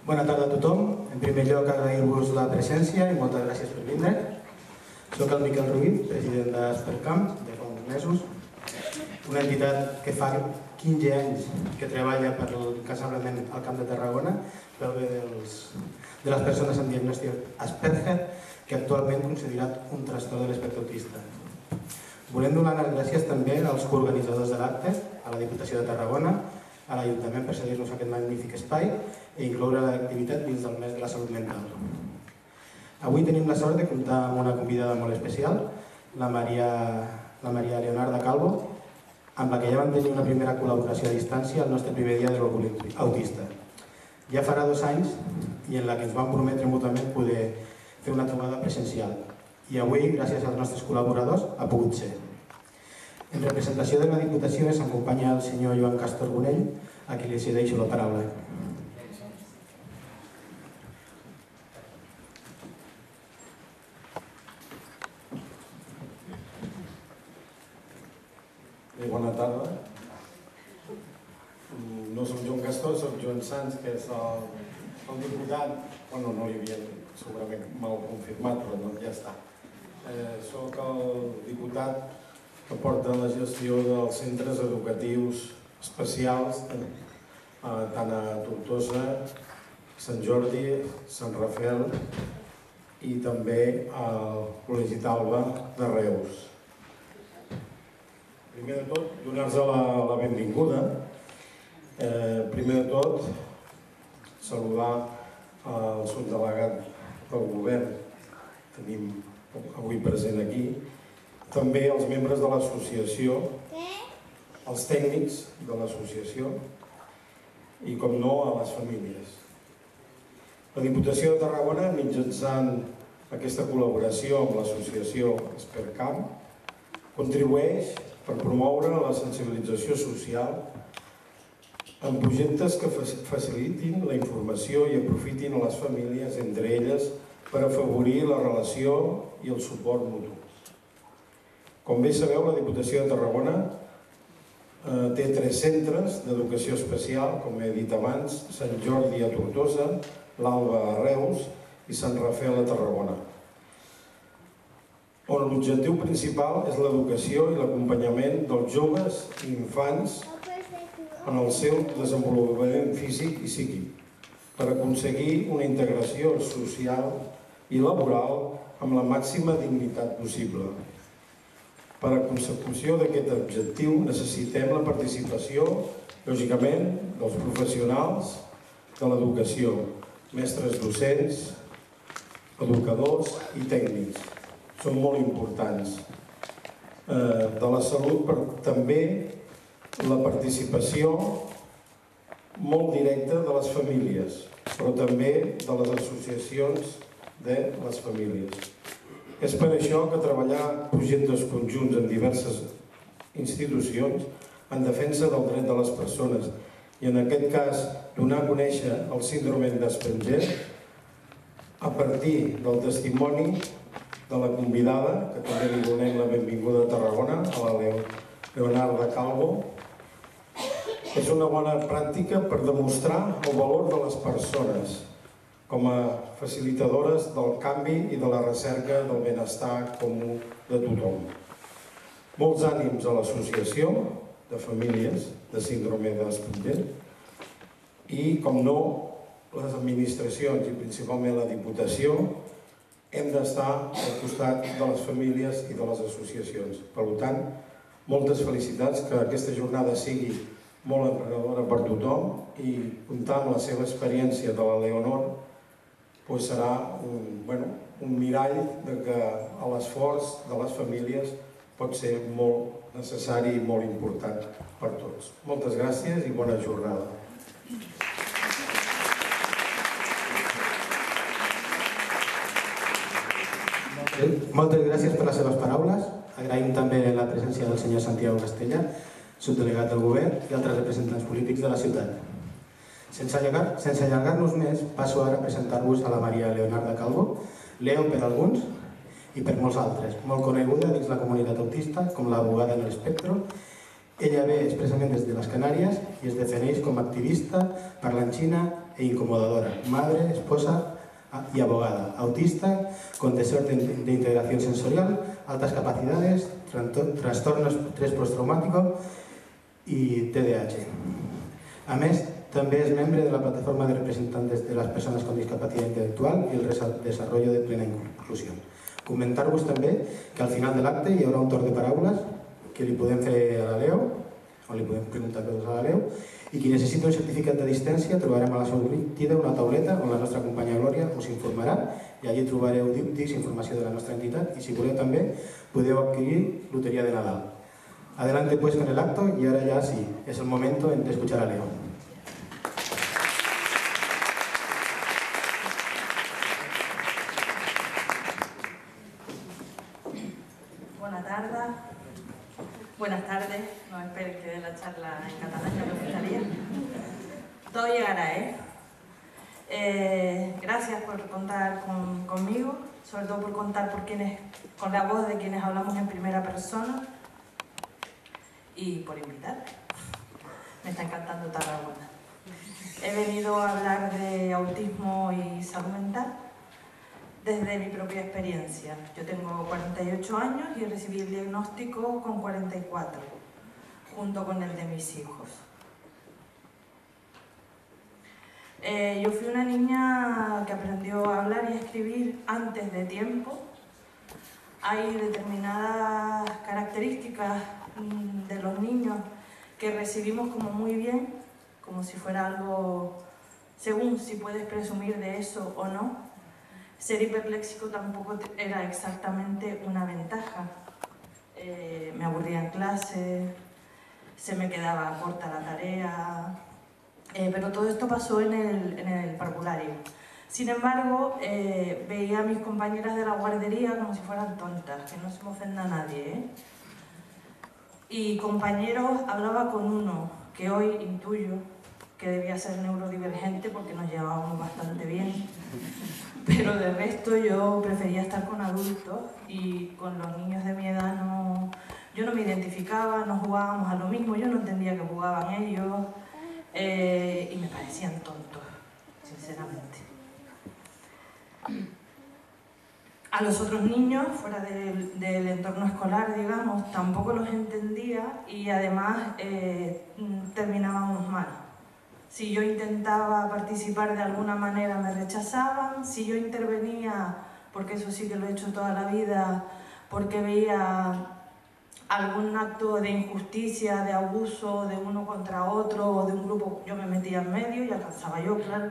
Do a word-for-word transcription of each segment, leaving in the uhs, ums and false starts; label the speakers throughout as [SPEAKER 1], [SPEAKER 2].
[SPEAKER 1] Bona tarda a tothom. En primer lloc, agrair-vos la presència i moltes gràcies per vindre. Soc el Miquel Ruiz, president d'Espercam, de fa uns mesos, una entitat que fa quinze anys que treballa per incansablement al Camp de Tarragona pel bé de les persones amb diagnòstic Asperger, que actualment considerat un trastorn de l'espectre autista. Volem donar les gràcies també als coorganitzadors de l'acte, a la Diputació de Tarragona, a l'Ajuntament per cedir-nos aquest magnífic espai i incloure l'activitat dins del mes de la salut mental. Avui tenim la sort de comptar amb una convidada molt especial, la Maria, la Maria Leonarda Calvo, amb la que ja vam tenir una primera col·laboració a distància el nostre primer dia de l'orgull autista. Ja farà dos anys i en la que ens vam prometre mútuament poder fer una trobada presencial. I avui, gràcies als nostres col·laboradors, ha pogut ser. En representació de la Diputació ens acompanya el senyor Joan Castor Gonell, a qui li cedeixo la paraula.
[SPEAKER 2] Bona tarda. No soc Joan Castor, soc Joan Sans, que és el diputat. Bueno, no li havien segurament mal confirmat, però ja està. Soc el diputat que porta la gestió dels centres educatius especials tant a Tortosa, Sant Jordi, Sant Rafel i també al Col·legi Talba de Reus. Primer de tot, donar-vos la benvinguda. Primer de tot, saludar el subdelegat del govern que tenim avui present aquí, també els membres de l'associació, els tècnics de l'associació i, com no, a les famílies. La Diputació de Tarragona, mitjançant aquesta col·laboració amb l'associació Espercam, contribueix per promoure la sensibilització social en projectes que facilitin la informació i aprofitin a les famílies entre elles per afavorir la relació i el suport mutu. Com bé sabeu, la Diputació de Tarragona té tres centres d'educació especial, com he dit abans, Sant Jordi a Tortosa, l'Alba a Reus i Sant Rafel a Tarragona, on l'objectiu principal és l'educació i l'acompanyament dels joves i infants en el seu desenvolupament físic i psíquic, per aconseguir una integració social i laboral amb la màxima dignitat possible. Per a consecució d'aquest objectiu necessitem la participació, lògicament, dels professionals de l'educació, mestres docents, educadors i tècnics. Són molt importants. De la salut, però també la participació molt directa de les famílies, però també de les associacions de les famílies. És per això que treballar projectes conjunts en diverses institucions en defensa del dret de les persones i en aquest cas donar a conèixer el síndrome d'Asperger a partir del testimoni de la convidada, que també li donem la benvinguda a Tarragona, a la Leonarda Calvo, és una bona pràctica per demostrar el valor de les persones com a facilitadores del canvi i de la recerca del benestar comú de tothom. Molts ànims a l'associació de famílies de síndrome d'Asperger i, com no, les administracions i principalment la Diputació hem d'estar al costat de les famílies i de les associacions. Per tant, moltes felicitats, que aquesta jornada sigui molt emprenedora per tothom i comptar amb la seva experiència de la Leonor serà un mirall que l'esforç de les famílies pot ser molt necessari i molt important per tots. Moltes gràcies i bona jornada.
[SPEAKER 1] Moltes gràcies per les seves paraules. Agraïm també la presència del senyor Santiago Castella, subdelegat del govern i altres representants polítics de la ciutat. Sense allargar-nos més, passo ara a presentar-vos a la Maria Leonarda Calvo, Leo per alguns i per molts altres, molt coneguda dins la comunitat autista com l'abogada en l'espectro. Ella ve expressament des de les Canàries i es defineix com a activista parlanchina e incomodadora, madre, esposa y abogada, autista, con desorden de integración sensorial, altas capacidades, trastorno estrés postraumático i T D A H. A més, també és membre de la plataforma de representantes de les persones con discapacitat intel·lectual i el desarrollo de plena inclusió. Comentar-vos també que al final de l'acte hi haurà un torn de paraules que li podem fer a la Leo, o li podem preguntar coses a la Leo, i qui necessita un certificat d'assistència trobarem a la sortida una tauleta on la nostra companya Glòria us informarà i allí trobareu díptics, informació de la nostra entitat i si voleu també podeu adquirir loteria de Nadal. Adelante pues con el acto y ahora ya sí, es el momento de escuchar a Leo.
[SPEAKER 3] Buenas tardes. Buenas tardes. No espero que dé la charla en catalán, ya me gustaría. Todo llegará, ¿eh? eh gracias por contar con, conmigo, sobre todo por contar por quienes, con la voz de quienes hablamos en primera persona. Y por invitar. Me está encantando Tarragona. He venido a hablar de autismo y salud mental desde mi propia experiencia. Yo tengo cuarenta y ocho años y recibí el diagnóstico con cuarenta y cuatro, junto con el de mis hijos. Eh, yo fui una niña que aprendió a hablar y a escribir antes de tiempo. Hay determinadas características de los niños que recibimos como muy bien, como si fuera algo, según si puedes presumir de eso o no. Ser hiperléxico tampoco era exactamente una ventaja. Eh, me aburría en clase, se me quedaba corta la tarea, eh, pero todo esto pasó en el, en el parvulario. Sin embargo, eh, veía a mis compañeras de la guardería como si fueran tontas, que no se me ofenda a nadie, ¿eh? Y compañeros, hablaba con uno que hoy intuyo que debía ser neurodivergente porque nos llevábamos bastante bien, pero de resto yo prefería estar con adultos y con los niños de mi edad no, yo no me identificaba, no jugábamos a lo mismo, yo no entendía que jugaban ellos eh, y me parecían tontos, sinceramente. A los otros niños, fuera del, del entorno escolar, digamos, tampoco los entendía y además eh, terminábamos mal. Si yo intentaba participar de alguna manera me rechazaban, si yo intervenía, porque eso sí que lo he hecho toda la vida, porque veía algún acto de injusticia, de abuso de uno contra otro o de un grupo, yo me metía en medio y alcanzaba yo, claro.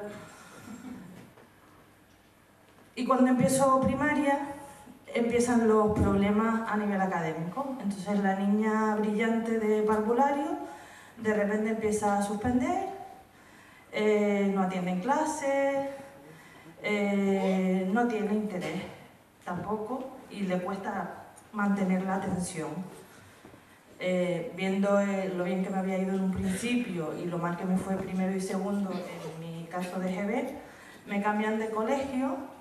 [SPEAKER 3] Y cuando empiezo primaria, empiezan los problemas a nivel académico. Entonces la niña brillante de parvulario de repente empieza a suspender, eh, no atiende en clase, eh, no tiene interés tampoco y le cuesta mantener la atención. Eh, viendo eh, lo bien que me había ido en un principio y lo mal que me fue primero y segundo en mi caso de G B, me cambian de colegio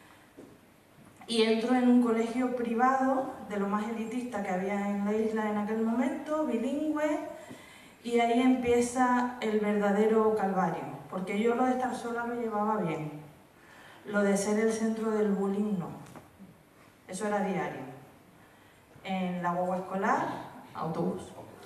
[SPEAKER 3] y entro en un colegio privado, de lo más elitista que había en la isla en aquel momento, bilingüe, y ahí empieza el verdadero calvario, porque yo lo de estar sola lo llevaba bien, lo de ser el centro del bullying no, eso era diario. En la guagua escolar, autobús.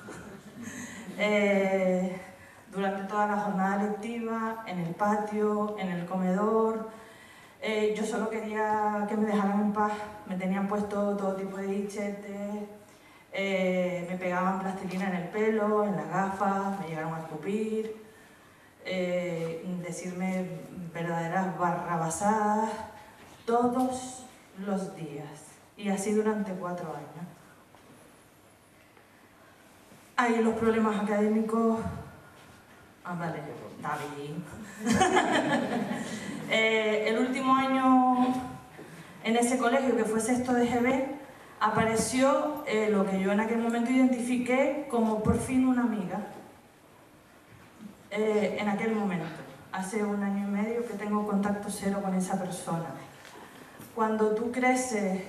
[SPEAKER 3] Eh, durante toda la jornada lectiva, en el patio, en el comedor. Eh, yo solo quería que me dejaran en paz, me tenían puesto todo tipo de hichetes, eh, me pegaban plastilina en el pelo, en las gafas, me llegaron a escupir, eh, decirme verdaderas barrabasadas todos los días, y así durante cuatro años. Ahí los problemas académicos... Ah, vale, David. eh, el último año en ese colegio, que fue sexto de G B, apareció eh, lo que yo en aquel momento identifiqué como por fin una amiga. Eh, en aquel momento, hace un año y medio que tengo contacto cero con esa persona. Cuando tú creces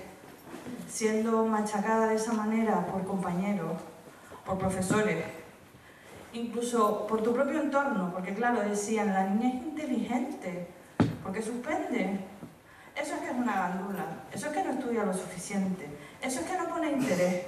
[SPEAKER 3] siendo machacada de esa manera por compañeros, por profesores, incluso por tu propio entorno, porque claro, decían, la niña es inteligente, ¿por qué suspende? Eso es que es una gandula, eso es que no estudia lo suficiente, eso es que no pone interés.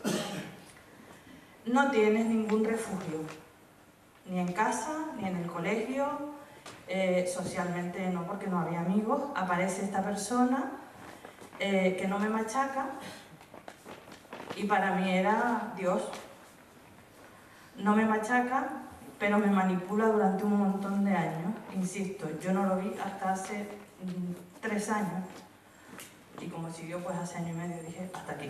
[SPEAKER 3] No tienes ningún refugio, ni en casa, ni en el colegio, eh, socialmente no, porque no había amigos. Aparece esta persona eh, que no me machaca y para mí era Dios. No me machaca, pero me manipula durante un montón de años. Insisto, yo no lo vi hasta hace mm, tres años y como siguió pues hace año y medio dije hasta aquí.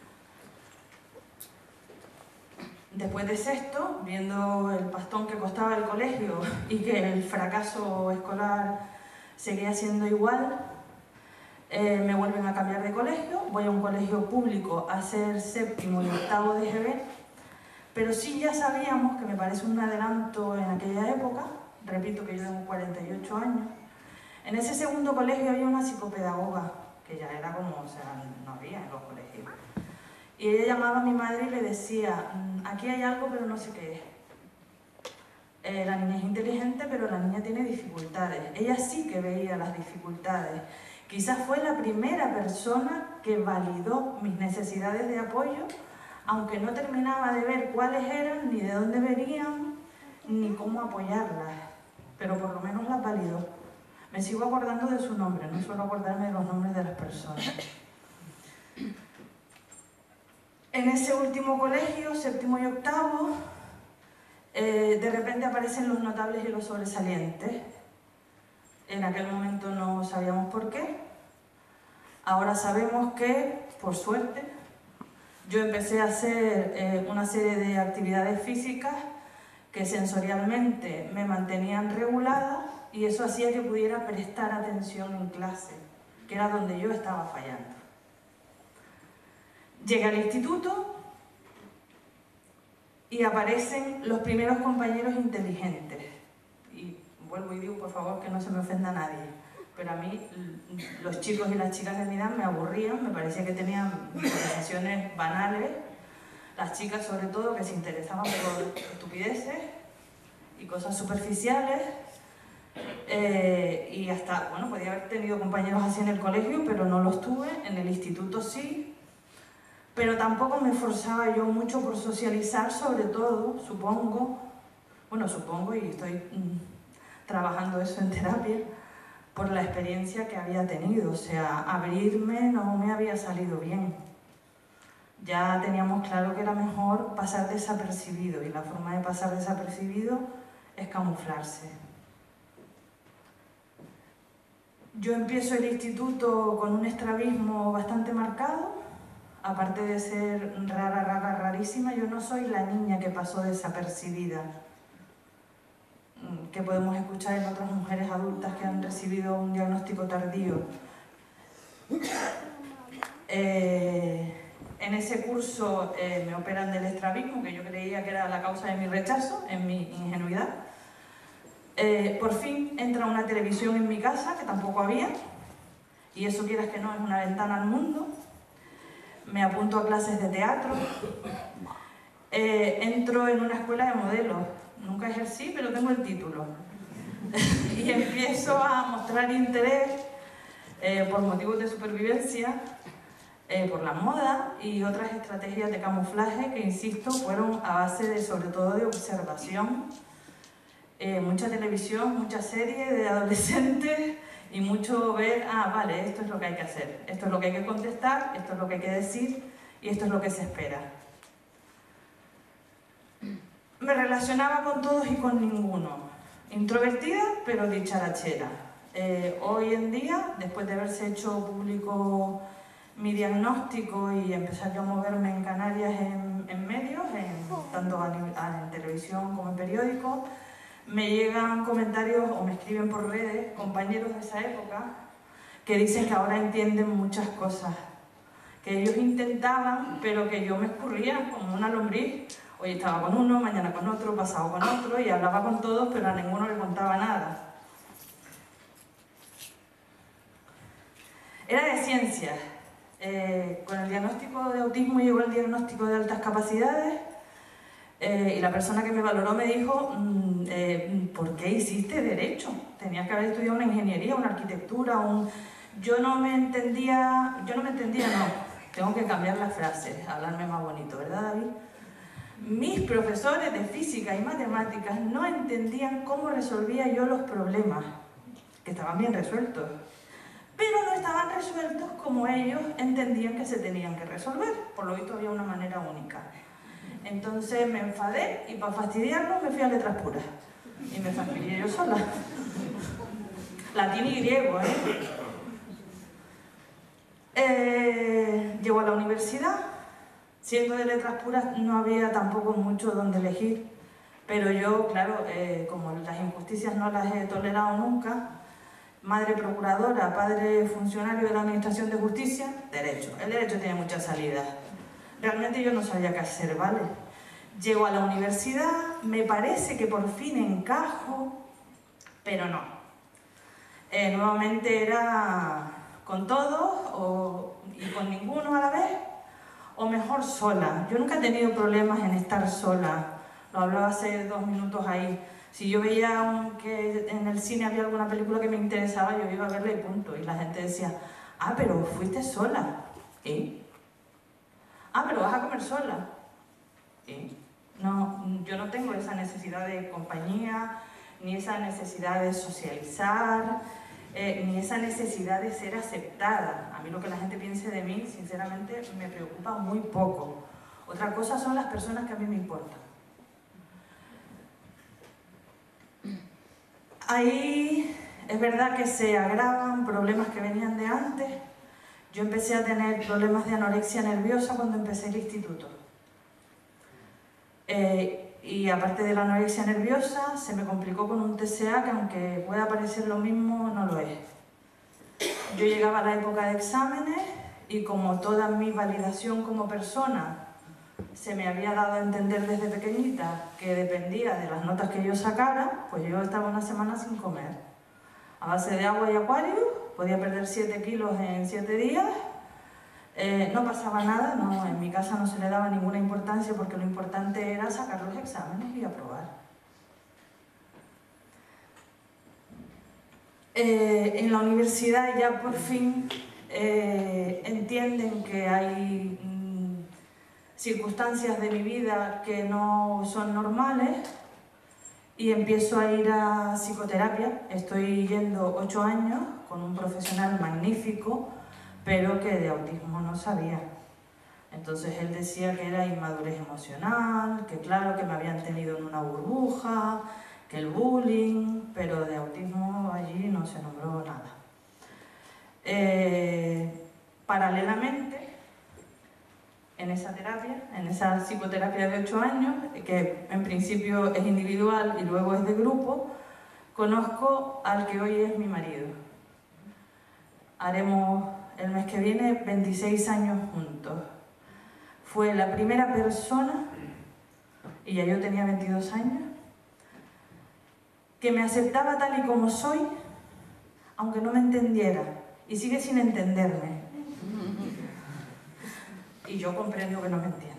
[SPEAKER 3] Después de sexto, viendo el pastón que costaba el colegio y que el fracaso escolar seguía siendo igual, eh, me vuelven a cambiar de colegio, voy a un colegio público a hacer séptimo y octavo de G B, pero sí ya sabíamos, que me parece un adelanto en aquella época, repito que yo tengo cuarenta y ocho años, en ese segundo colegio había una psicopedagoga, que ya era como, o sea, no había en los colegios. Y ella llamaba a mi madre y le decía, aquí hay algo pero no sé qué es. Eh, la niña es inteligente pero la niña tiene dificultades. Ella sí que veía las dificultades. Quizás fue la primera persona que validó mis necesidades de apoyo, aunque no terminaba de ver cuáles eran, ni de dónde venían, ni cómo apoyarlas. Pero por lo menos las validó. Me sigo acordando de su nombre, no suelo acordarme de los nombres de las personas. En ese último colegio, séptimo y octavo, eh, de repente aparecen los notables y los sobresalientes. En aquel momento no sabíamos por qué. Ahora sabemos que, por suerte, yo empecé a hacer eh, una serie de actividades físicas que sensorialmente me mantenían regulada y eso hacía que pudiera prestar atención en clase, que era donde yo estaba fallando. Llegué al instituto y aparecen los primeros compañeros inteligentes. Y vuelvo y digo, por favor, que no se me ofenda a nadie. Pero a mí, los chicos y las chicas de mi edad me aburrían, me parecía que tenían conversaciones banales. Las chicas, sobre todo, que se interesaban por estupideces y cosas superficiales. Eh, y hasta, bueno, podía haber tenido compañeros así en el colegio, pero no los tuve. En el instituto sí. Pero tampoco me esforzaba yo mucho por socializar, sobre todo, supongo, bueno, supongo y estoy mm, trabajando eso en terapia, por la experiencia que había tenido. O sea, abrirme no me había salido bien. Ya teníamos claro que era mejor pasar desapercibido y la forma de pasar desapercibido es camuflarse. Yo empiezo el instituto con un estrabismo bastante marcado. Aparte de ser rara, rara, rarísima, yo no soy la niña que pasó desapercibida, que podemos escuchar en otras mujeres adultas que han recibido un diagnóstico tardío. Eh, en ese curso eh, me operan del estrabismo, que yo creía que era la causa de mi rechazo, en mi ingenuidad. Eh, por fin entra una televisión en mi casa, que tampoco había, y eso, quieras que no, es una ventana al mundo. Me apunto a clases de teatro, eh, entro en una escuela de modelos, nunca ejercí, pero tengo el título. Y empiezo a mostrar interés eh, por motivos de supervivencia, eh, por la moda y otras estrategias de camuflaje que, insisto, fueron a base de, sobre todo, de observación, eh, mucha televisión, mucha serie de adolescentes, y mucho ver, ah, vale, esto es lo que hay que hacer, esto es lo que hay que contestar, esto es lo que hay que decir y esto es lo que se espera. Me relacionaba con todos y con ninguno. Introvertida, pero dicharachera. Eh, hoy en día, después de haberse hecho público mi diagnóstico y empezar yo a moverme en Canarias en, en medios, en, tanto a, a, en televisión como en periódicos, me llegan comentarios o me escriben por redes compañeros de esa época que dicen que ahora entienden muchas cosas, que ellos intentaban, pero que yo me escurría como una lombriz. Hoy estaba con uno, mañana con otro, pasado con otro, y hablaba con todos, pero a ninguno le contaba nada. Era de ciencias. Eh, con el diagnóstico de autismo llegó el diagnóstico de altas capacidades. Eh, y la persona que me valoró me dijo, mm, eh, ¿por qué hiciste Derecho? Tenías que haber estudiado una ingeniería, una arquitectura, un... Yo no me entendía, yo no me entendía, no, tengo que cambiar las frases, hablarme más bonito, ¿verdad, David? Mis profesores de física y matemáticas no entendían cómo resolvía yo los problemas, que estaban bien resueltos, pero no estaban resueltos como ellos entendían que se tenían que resolver. Por lo visto había una manera única. Entonces me enfadé y para fastidiarlos me fui a letras puras. Y me fastidié yo sola. Latín y griego, ¿eh? eh llego a la universidad. Siendo de letras puras no había tampoco mucho donde elegir. Pero yo, claro, eh, como las injusticias no las he tolerado nunca, madre procuradora, padre funcionario de la Administración de Justicia, Derecho. El Derecho tiene muchas salidas. Realmente yo no sabía qué hacer, ¿vale? Llego a la universidad, me parece que por fin encajo, pero no. Eh, nuevamente era con todos o, y con ninguno a la vez, o mejor sola. Yo nunca he tenido problemas en estar sola. Lo hablaba hace dos minutos ahí. Si yo veía un, que en el cine había alguna película que me interesaba, yo iba a verla y punto. Y la gente decía, ah, pero fuiste sola. ¿Y? Ah, pero vas a comer sola. ¿Y? No, yo no tengo esa necesidad de compañía, ni esa necesidad de socializar, eh, ni esa necesidad de ser aceptada. A mí lo que la gente piense de mí, sinceramente, me preocupa muy poco. Otra cosa son las personas que a mí me importan. Ahí es verdad que se agravan problemas que venían de antes. Yo empecé a tener problemas de anorexia nerviosa cuando empecé el instituto. Eh, y aparte de la anorexia nerviosa, se me complicó con un T C A que, aunque pueda parecer lo mismo, no lo es. Yo llegaba a la época de exámenes y, como toda mi validación como persona se me había dado a entender desde pequeñita que dependía de las notas que yo sacara, pues yo estaba una semana sin comer. A base de agua y acuario, podía perder siete kilos en siete días, eh, no pasaba nada, no, en mi casa no se le daba ninguna importancia porque lo importante era sacar los exámenes y aprobar. Eh, en la universidad ya por fin eh, entienden que hay circunstancias de mi vida que no son normales y empiezo a ir a psicoterapia. Estoy yendo ocho años con un profesional magnífico, pero que de autismo no sabía. Entonces él decía que era inmadurez emocional, que claro, que me habían tenido en una burbuja, que el bullying, pero de autismo allí no se nombró nada. Eh, paralelamente, en esa terapia, en esa psicoterapia de ocho años, que en principio es individual y luego es de grupo, conozco al que hoy es mi marido. Haremos el mes que viene veintiséis años juntos. Fue la primera persona, y ya yo tenía veintidós años, que me aceptaba tal y como soy, aunque no me entendiera, y sigue sin entenderme. Y yo comprendo que no me entienda.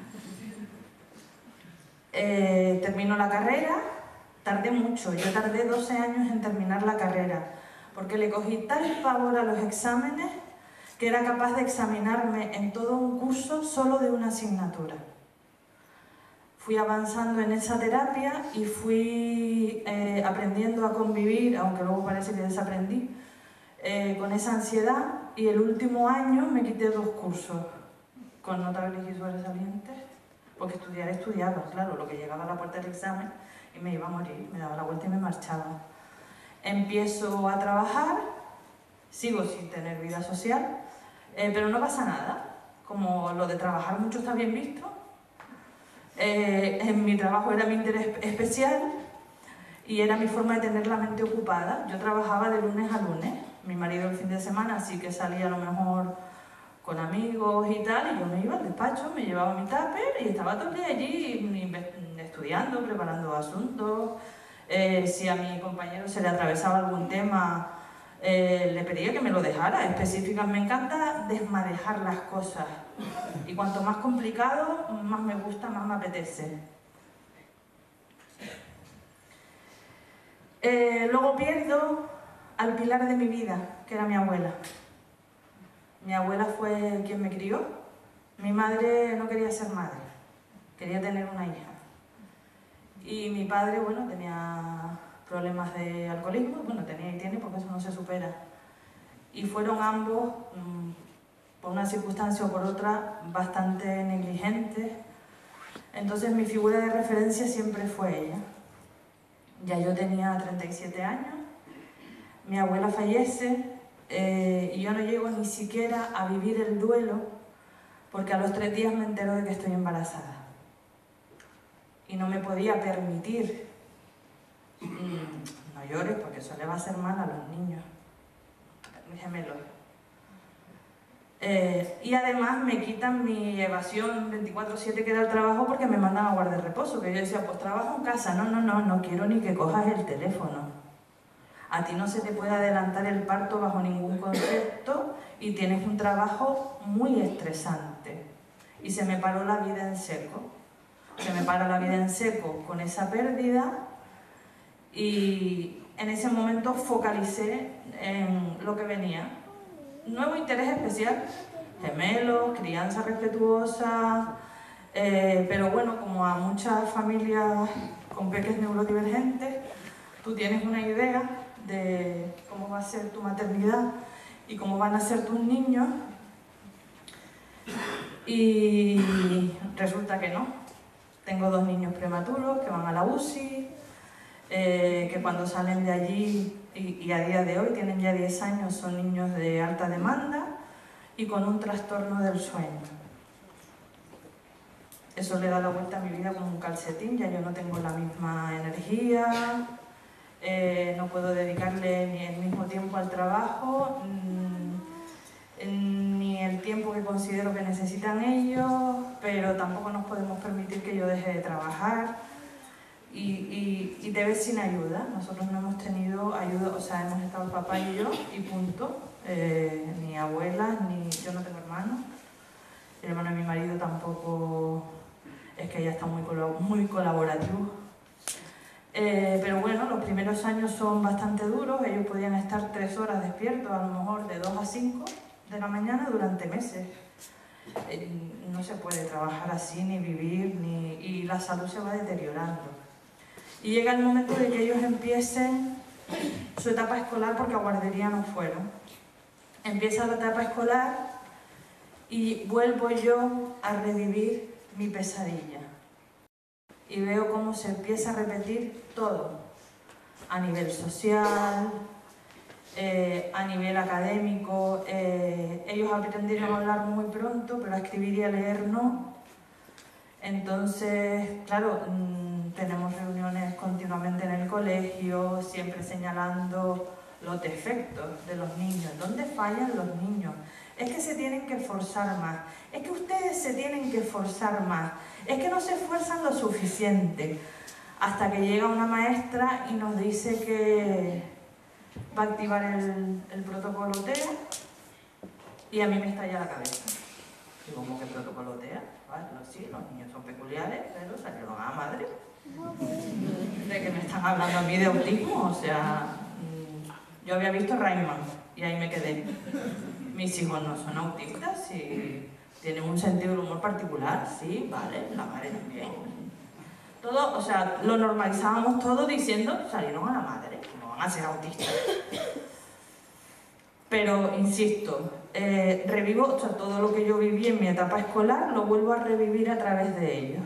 [SPEAKER 3] Eh, termino la carrera, tardé mucho, yo tardé doce años en terminar la carrera, porque le cogí tal pavor a los exámenes que era capaz de examinarme en todo un curso solo de una asignatura. Fui avanzando en esa terapia y fui eh, aprendiendo a convivir, aunque luego parece que desaprendí, eh, con esa ansiedad, y el último año me quité dos cursos con notables y sobresalientes, porque estudiar estudiaba, claro, lo que llegaba a la puerta del examen y me iba a morir, me daba la vuelta y me marchaba. Empiezo a trabajar, sigo sin tener vida social, eh, pero no pasa nada, como lo de trabajar mucho está bien visto. Eh, en mi trabajo era mi interés especial y era mi forma de tener la mente ocupada. Yo trabajaba de lunes a lunes, mi marido el fin de semana sí que salía a lo mejor con amigos y tal, y yo me iba al despacho, me llevaba mi tupper y estaba todo el día allí estudiando, preparando asuntos. Eh, si a mi compañero se le atravesaba algún tema, eh, le pedía que me lo dejara. Específicamente, me encanta desmadejar las cosas, y cuanto más complicado, más me gusta, más me apetece. Eh, luego pierdo al pilar de mi vida, que era mi abuela. Mi abuela fue quien me crió. Mi madre no quería ser madre, quería tener una hija. Y mi padre, bueno, tenía problemas de alcoholismo, bueno, tenía y tiene porque eso no se supera. Y fueron ambos, mmm, por una circunstancia o por otra, bastante negligentes. Entonces mi figura de referencia siempre fue ella. Ya yo tenía treinta y siete años, mi abuela fallece eh, y yo no llego ni siquiera a vivir el duelo porque a los tres días me entero de que estoy embarazada. Y no me podía permitir, mmm, no llores porque eso le va a hacer mal a los niños, mis gemelos. Eh, y además me quitan mi evasión veinticuatro siete que era el trabajo porque me mandan a guardar reposo, que yo decía, pues trabajo en casa, no, no, no, no quiero ni que cojas el teléfono. A ti no se te puede adelantar el parto bajo ningún concepto y tienes un trabajo muy estresante. Y se me paró la vida en seco. Se me para la vida en seco con esa pérdida y en ese momento focalicé en lo que venía. Nuevo interés especial, gemelos, crianza respetuosa, eh, pero bueno, como a muchas familias con peques neurodivergentes, tú tienes una idea de cómo va a ser tu maternidad y cómo van a ser tus niños y resulta que no. Tengo dos niños prematuros que van a la U C I, eh, que cuando salen de allí y, y a día de hoy tienen ya diez años, son niños de alta demanda y con un trastorno del sueño. Eso le da la vuelta a mi vida como un calcetín, ya yo no tengo la misma energía, eh, no puedo dedicarle ni el mismo tiempo al trabajo, ni el tiempo que considero que necesitan ellos, pero tampoco nos podemos permitir que yo deje de trabajar y, y, y te ves sin ayuda. Nosotros no hemos tenido ayuda, o sea, hemos estado el papá y yo y punto, eh, ni abuelas, ni yo no tengo hermanos, el hermano de mi marido tampoco, es que ella está muy, muy colaborativo. Eh, pero bueno, los primeros años son bastante duros, ellos podían estar tres horas despiertos, a lo mejor de dos a cinco de la mañana durante meses. Eh, no se puede trabajar así, ni vivir, ni, y la salud se va deteriorando. Y llega el momento de que ellos empiecen su etapa escolar, porque a guardería no fueron. Empieza la etapa escolar y vuelvo yo a revivir mi pesadilla. Y veo cómo se empieza a repetir todo, a nivel social, eh, a nivel académico. Eh, ellos aprendieron a hablar muy pronto, pero a escribir y a leer no. Entonces, claro, mmm, tenemos reuniones continuamente en el colegio, siempre señalando los defectos de los niños. ¿Dónde fallan los niños? Es que se tienen que esforzar más, es que ustedes se tienen que esforzar más, es que no se esfuerzan lo suficiente. Hasta que llega una maestra y nos dice que va a activar el, el protocolo T E A y a mí me estalla la cabeza. Digo, ¿cómo que protocolo T E A? Vale, sí, los niños son peculiares, pero salieron a la madre. ¿De que me están hablando a mí de autismo? O sea, yo había visto Rayman y ahí me quedé. Mis hijos no son autistas y tienen un sentido del humor particular, sí, vale, la madre también. Todo, o sea, lo normalizábamos todo diciendo, salieron a la madre, no van a ser autistas. Pero, insisto, eh, revivo, o sea, todo lo que yo viví en mi etapa escolar, lo vuelvo a revivir a través de ellos.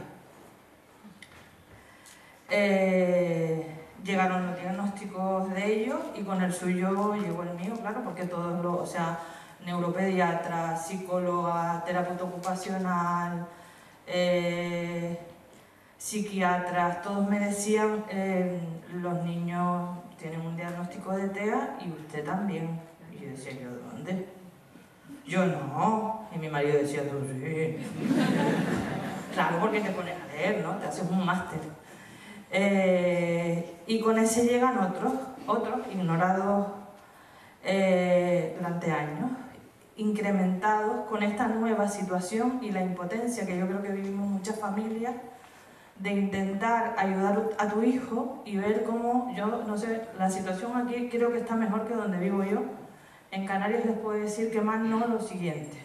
[SPEAKER 3] Eh, llegaron los diagnósticos de ellos y con el suyo llegó el mío, claro, porque todos los, o sea, neuropediatra, psicóloga, terapeuta ocupacional, eh, psiquiatras, todos me decían, eh, los niños tienen un diagnóstico de T E A y usted también. Y yo decía, ¿yo dónde? Yo no. Y mi marido decía, tú sí. Claro, porque te pones a leer, ¿no? Te haces un máster. Eh, y con ese llegan otros, otros ignorados eh, durante años, incrementados con esta nueva situación y la impotencia que yo creo que vivimos muchas familias de intentar ayudar a tu hijo y ver cómo, yo no sé, la situación aquí creo que está mejor que donde vivo yo. En Canarias les puedo decir que más no lo siguiente.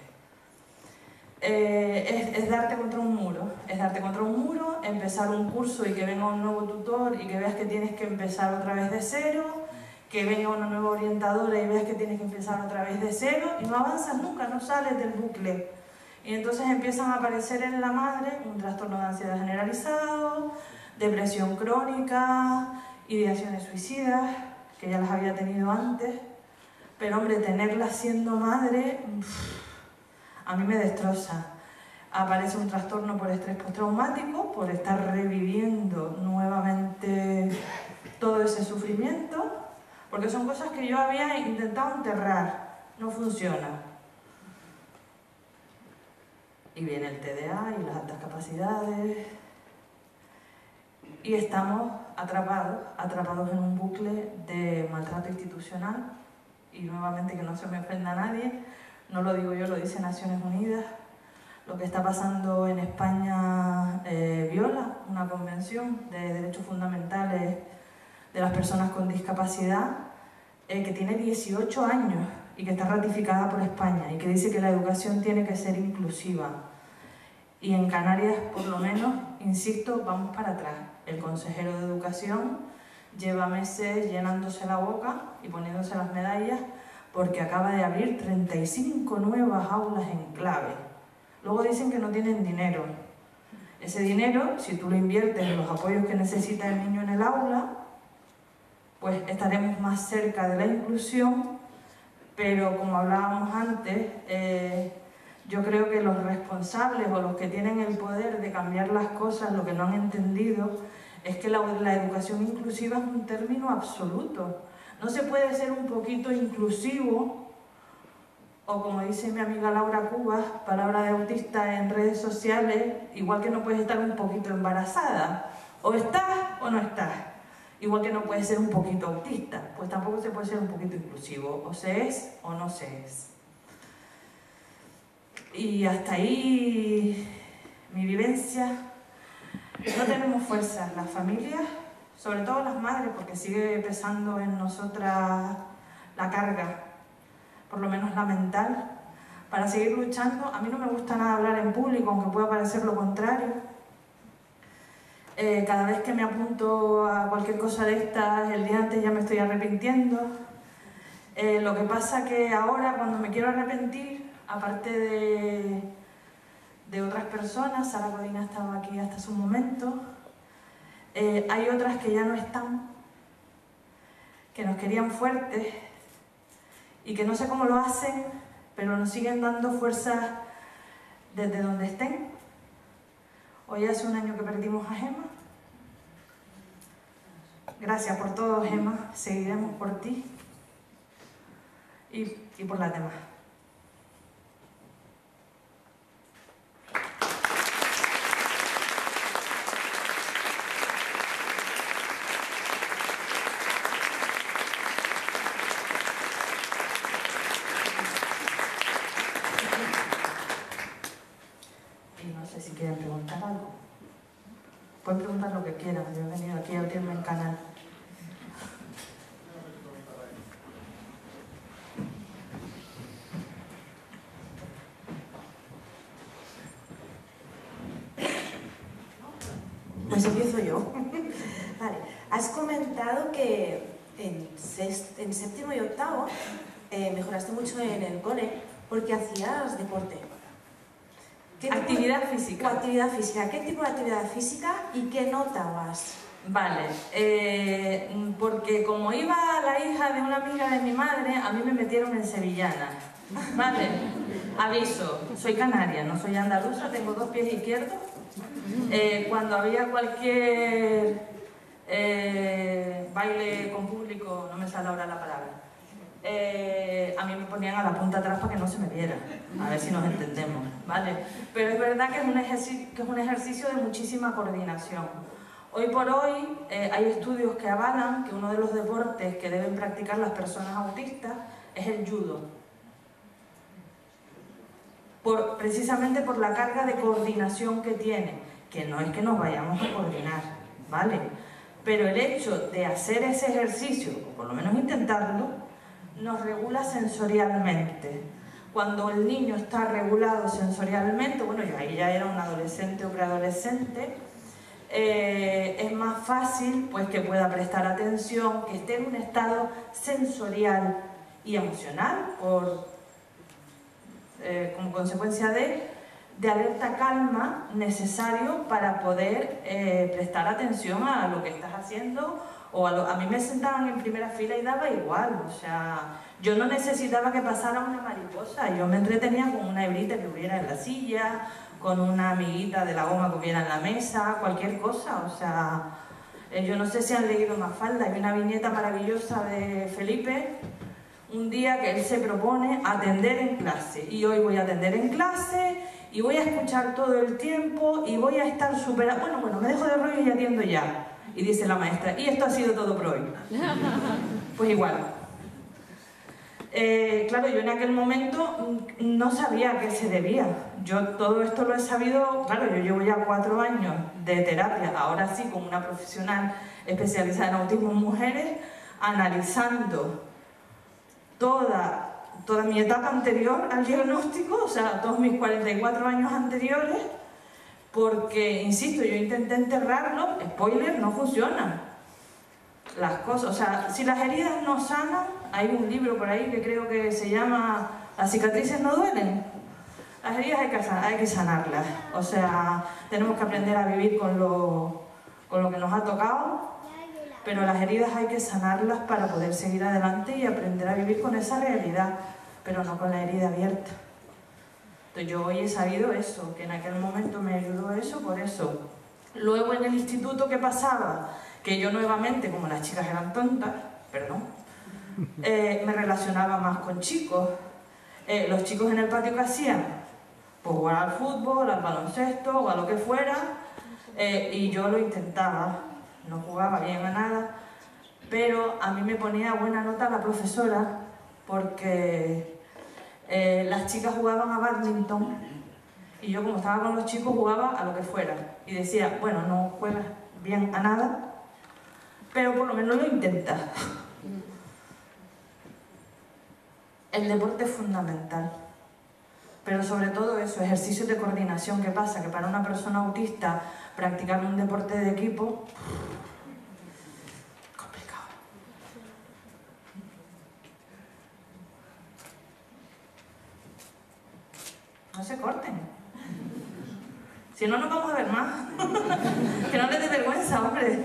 [SPEAKER 3] Eh, es, es darte contra un muro, es darte contra un muro, empezar un curso y que venga un nuevo tutor y que veas que tienes que empezar otra vez de cero, que venga una nueva orientadora y veas que tienes que empezar otra vez de cero y no avanzas nunca, no sales del bucle. Y entonces empiezan a aparecer en la madre un trastorno de ansiedad generalizado, depresión crónica, ideaciones suicidas, que ya las había tenido antes, pero hombre, tenerlas siendo madre, a mí me destroza. Aparece un trastorno por estrés postraumático, por estar reviviendo nuevamente todo ese sufrimiento, porque son cosas que yo había intentado enterrar, no funciona. Y viene el T D A y las altas capacidades, y estamos atrapados, atrapados en un bucle de maltrato institucional, y nuevamente que no se me ofenda a nadie, no lo digo yo, lo dice Naciones Unidas. Lo que está pasando en España eh, viola una convención de derechos fundamentales de las personas con discapacidad eh, que tiene dieciocho años y que está ratificada por España y que dice que la educación tiene que ser inclusiva. Y en Canarias, por lo menos, insisto, vamos para atrás. El consejero de Educación lleva meses llenándose la boca y poniéndose las medallas porque acaba de abrir treinta y cinco nuevas aulas en clave. Luego dicen que no tienen dinero. Ese dinero, si tú lo inviertes en los apoyos que necesita el niño en el aula, pues estaremos más cerca de la inclusión, pero como hablábamos antes, eh, yo creo que los responsables o los que tienen el poder de cambiar las cosas, lo que no han entendido es que la, la educación inclusiva es un término absoluto. No se puede ser un poquito inclusivo, o como dice mi amiga Laura Cubas, palabra de autista en redes sociales, igual que no puedes estar un poquito embarazada. O estás o no estás. Igual que no puedes ser un poquito autista, pues tampoco se puede ser un poquito inclusivo. O se es o no se es. Y hasta ahí mi vivencia. No tenemos fuerza las familias, sobre todo las madres, porque sigue pesando en nosotras la carga, por lo menos la mental, para seguir luchando. A mí no me gusta nada hablar en público, aunque pueda parecer lo contrario. Eh, cada vez que me apunto a cualquier cosa de estas, el día antes ya me estoy arrepintiendo. Eh, lo que pasa que ahora, cuando me quiero arrepentir, aparte de, de otras personas, Sara Codina estaba aquí hasta hace un momento, eh, hay otras que ya no están, que nos querían fuertes y que no sé cómo lo hacen, pero nos siguen dando fuerza desde donde estén. Hoy hace un año que perdimos a Gemma. Gracias por todo, Gemma. Seguiremos por ti y, y por las demás. Si quieren preguntar algo, pueden preguntar lo que quieran. Yo he venido aquí a abrirme el canal.
[SPEAKER 4] Pues empiezo yo. Vale. Has comentado que en, sexto, en séptimo y octavo eh, mejoraste mucho en el cole porque hacías deporte.
[SPEAKER 3] Actividad física.
[SPEAKER 4] Actividad física. ¿Qué tipo de actividad física y qué nota vas?
[SPEAKER 3] Vale, eh, porque como iba la hija de una amiga de mi madre, a mí me metieron en sevillana. Vale, aviso, soy canaria, no soy andaluza, tengo dos pies izquierdos. Eh, cuando había cualquier eh, baile con público, no me sale ahora la palabra, Eh, a mí me ponían a la punta atrás para que no se me viera, a ver si nos entendemos, ¿vale? Pero es verdad que es un ejercicio, que es un ejercicio de muchísima coordinación. Hoy por hoy eh, hay estudios que avalan que uno de los deportes que deben practicar las personas autistas es el judo, por, precisamente por la carga de coordinación que tiene. que no es que nos vayamos a coordinar, ¿vale? Pero el hecho de hacer ese ejercicio, o por lo menos intentarlo, nos regula sensorialmente. Cuando el niño está regulado sensorialmente, bueno, yo ahí ya era un adolescente o preadolescente, eh, es más fácil pues, que pueda prestar atención, que esté en un estado sensorial y emocional, por, eh, como consecuencia de, de alerta calma necesario para poder eh, prestar atención a lo que estás haciendo. O a, lo, a mí me sentaban en primera fila y daba igual, o sea, yo no necesitaba que pasara una mariposa, yo me entretenía con una hebrita que hubiera en la silla, con una amiguita de la goma que hubiera en la mesa, cualquier cosa, o sea, eh, yo no sé si han leído Mafalda, hay una viñeta maravillosa de Felipe, un día que él se propone atender en clase, y hoy voy a atender en clase, y voy a escuchar todo el tiempo, y voy a estar súper... Bueno, bueno, me dejo de rollo y atiendo ya. Y dice la maestra, y esto ha sido todo por hoy. Pues igual. Eh, claro, yo en aquel momento no sabía a qué se debía. Yo todo esto lo he sabido, claro, yo llevo ya cuatro años de terapia, ahora sí como una profesional especializada en autismo en mujeres, analizando toda, toda mi etapa anterior al diagnóstico, o sea, todos mis cuarenta y cuatro años anteriores, porque, insisto, yo intenté enterrarlo, spoiler, no funciona. Las cosas, o sea, si las heridas no sanan, hay un libro por ahí que creo que se llama Las cicatrices no duelen. Las heridas hay que, hay que sanarlas, o sea, tenemos que aprender a vivir con lo, con lo que nos ha tocado, pero las heridas hay que sanarlas para poder seguir adelante y aprender a vivir con esa realidad, pero no con la herida abierta. Entonces yo hoy he sabido eso, que en aquel momento me ayudó eso por eso. Luego en el instituto, ¿qué pasaba? Que yo nuevamente, como las chicas eran tontas, perdón, eh, me relacionaba más con chicos. Eh, los chicos en el patio, ¿qué hacían? Pues jugar al fútbol, al baloncesto o a lo que fuera, eh, y yo lo intentaba, no jugaba bien a nada, pero a mí me ponía buena nota la profesora porque... Eh, las chicas jugaban a bádminton y yo como estaba con los chicos jugaba a lo que fuera y decía, bueno, no juegas bien a nada, pero por lo menos lo intentas. El deporte es fundamental, pero sobre todo eso, ejercicios de coordinación. ¿Qué pasa? Que para una persona autista practicar un deporte de equipo... No se corten. Si no, no vamos a ver más. Que no les dé vergüenza, hombre.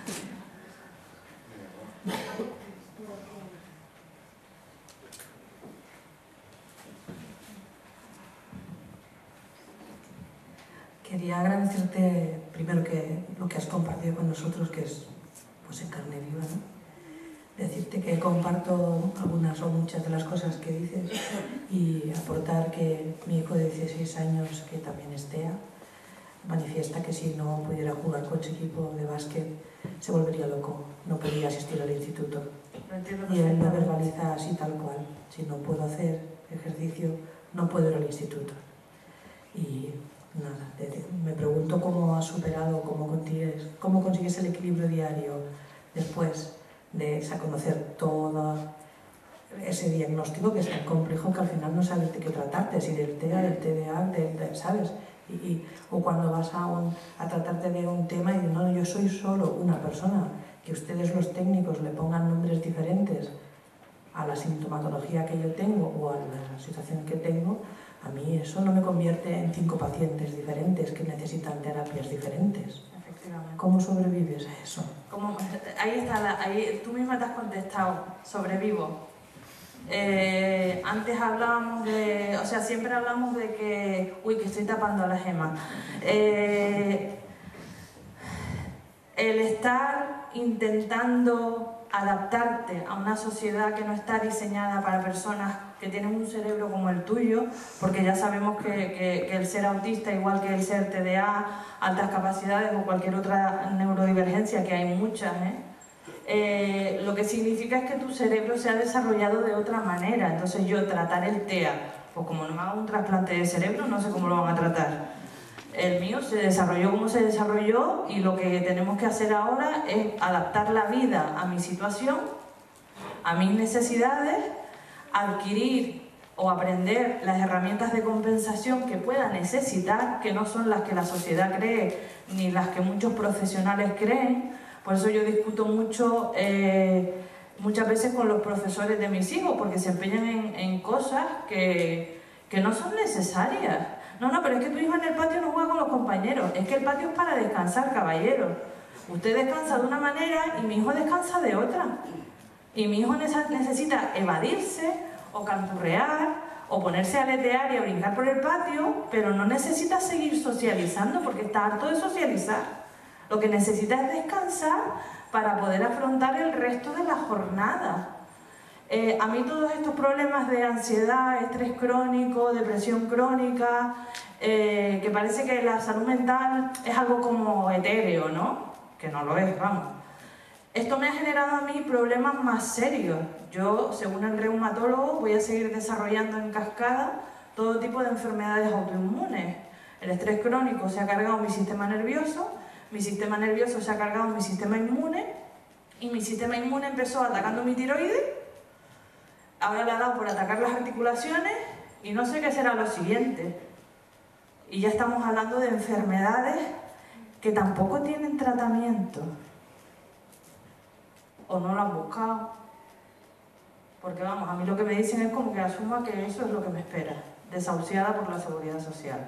[SPEAKER 5] Quería agradecerte primero que lo que has compartido con nosotros, que es pues en carne viva, ¿no? Decirte que comparto algunas o muchas de las cosas que dices y aportar que mi hijo de dieciséis años, que también es TEA, manifiesta que si no pudiera jugar con su equipo de básquet se volvería loco, no podría asistir al instituto. Y él lo verbaliza así tal cual, si no puedo hacer ejercicio no puedo ir al instituto. Y nada, me pregunto cómo has superado, cómo consigues, cómo consigues el equilibrio diario después de conocer todo ese diagnóstico que es tan complejo que al final no sabes de qué tratarte, si del TEA, del T D A, de, de, ¿sabes? Y, y, o cuando vas a, un, a tratarte de un tema y dices, no, yo soy solo una persona, que ustedes los técnicos le pongan nombres diferentes a la sintomatología que yo tengo o a la situación que tengo, a mí eso no me convierte en cinco pacientes diferentes que necesitan terapias diferentes. ¿Cómo sobrevives a eso?
[SPEAKER 3] Como, ahí está, la, ahí, tú misma te has contestado, sobrevivo. Eh, antes hablábamos de, o sea, siempre hablamos de que, uy, que estoy tapando la gema. Eh, el estar intentando adaptarte a una sociedad que no está diseñada para personas que tienen un cerebro como el tuyo, porque ya sabemos que, que, que el ser autista, igual que el ser T D A, altas capacidades o cualquier otra neurodivergencia, que hay muchas, ¿eh? Eh, lo que significa es que tu cerebro se ha desarrollado de otra manera. Entonces yo tratar el TEA, pues como no me hago un trasplante de cerebro, no sé cómo lo van a tratar. El mío se desarrolló como se desarrolló y lo que tenemos que hacer ahora es adaptar la vida a mi situación, a mis necesidades, adquirir o aprender las herramientas de compensación que pueda necesitar, que no son las que la sociedad cree ni las que muchos profesionales creen. Por eso yo discuto mucho, eh, muchas veces con los profesores de mis hijos, porque se empeñan en, en cosas que, que no son necesarias. No, no, pero es que tu hijo en el patio no juega con los compañeros. Es que el patio es para descansar, caballero. Usted descansa de una manera y mi hijo descansa de otra. Y mi hijo necesita evadirse o canturrear o ponerse a aletear y a brincar por el patio, pero no necesita seguir socializando porque está harto de socializar. Lo que necesita es descansar para poder afrontar el resto de la jornada. Eh, a mí todos estos problemas de ansiedad, estrés crónico, depresión crónica, eh, que parece que la salud mental es algo como etéreo, ¿no? Que no lo es, vamos. Esto me ha generado a mí problemas más serios. Yo, según el reumatólogo, voy a seguir desarrollando en cascada todo tipo de enfermedades autoinmunes. El estrés crónico se ha cargado mi sistema nervioso, mi sistema nervioso se ha cargado mi sistema inmune y mi sistema inmune empezó atacando mi tiroides. Ahora le ha dado por atacar las articulaciones y no sé qué será lo siguiente. Y ya estamos hablando de enfermedades que tampoco tienen tratamiento. O no lo han buscado. Porque vamos, a mí lo que me dicen es como que asuma que eso es lo que me espera. Desahuciada por la seguridad social.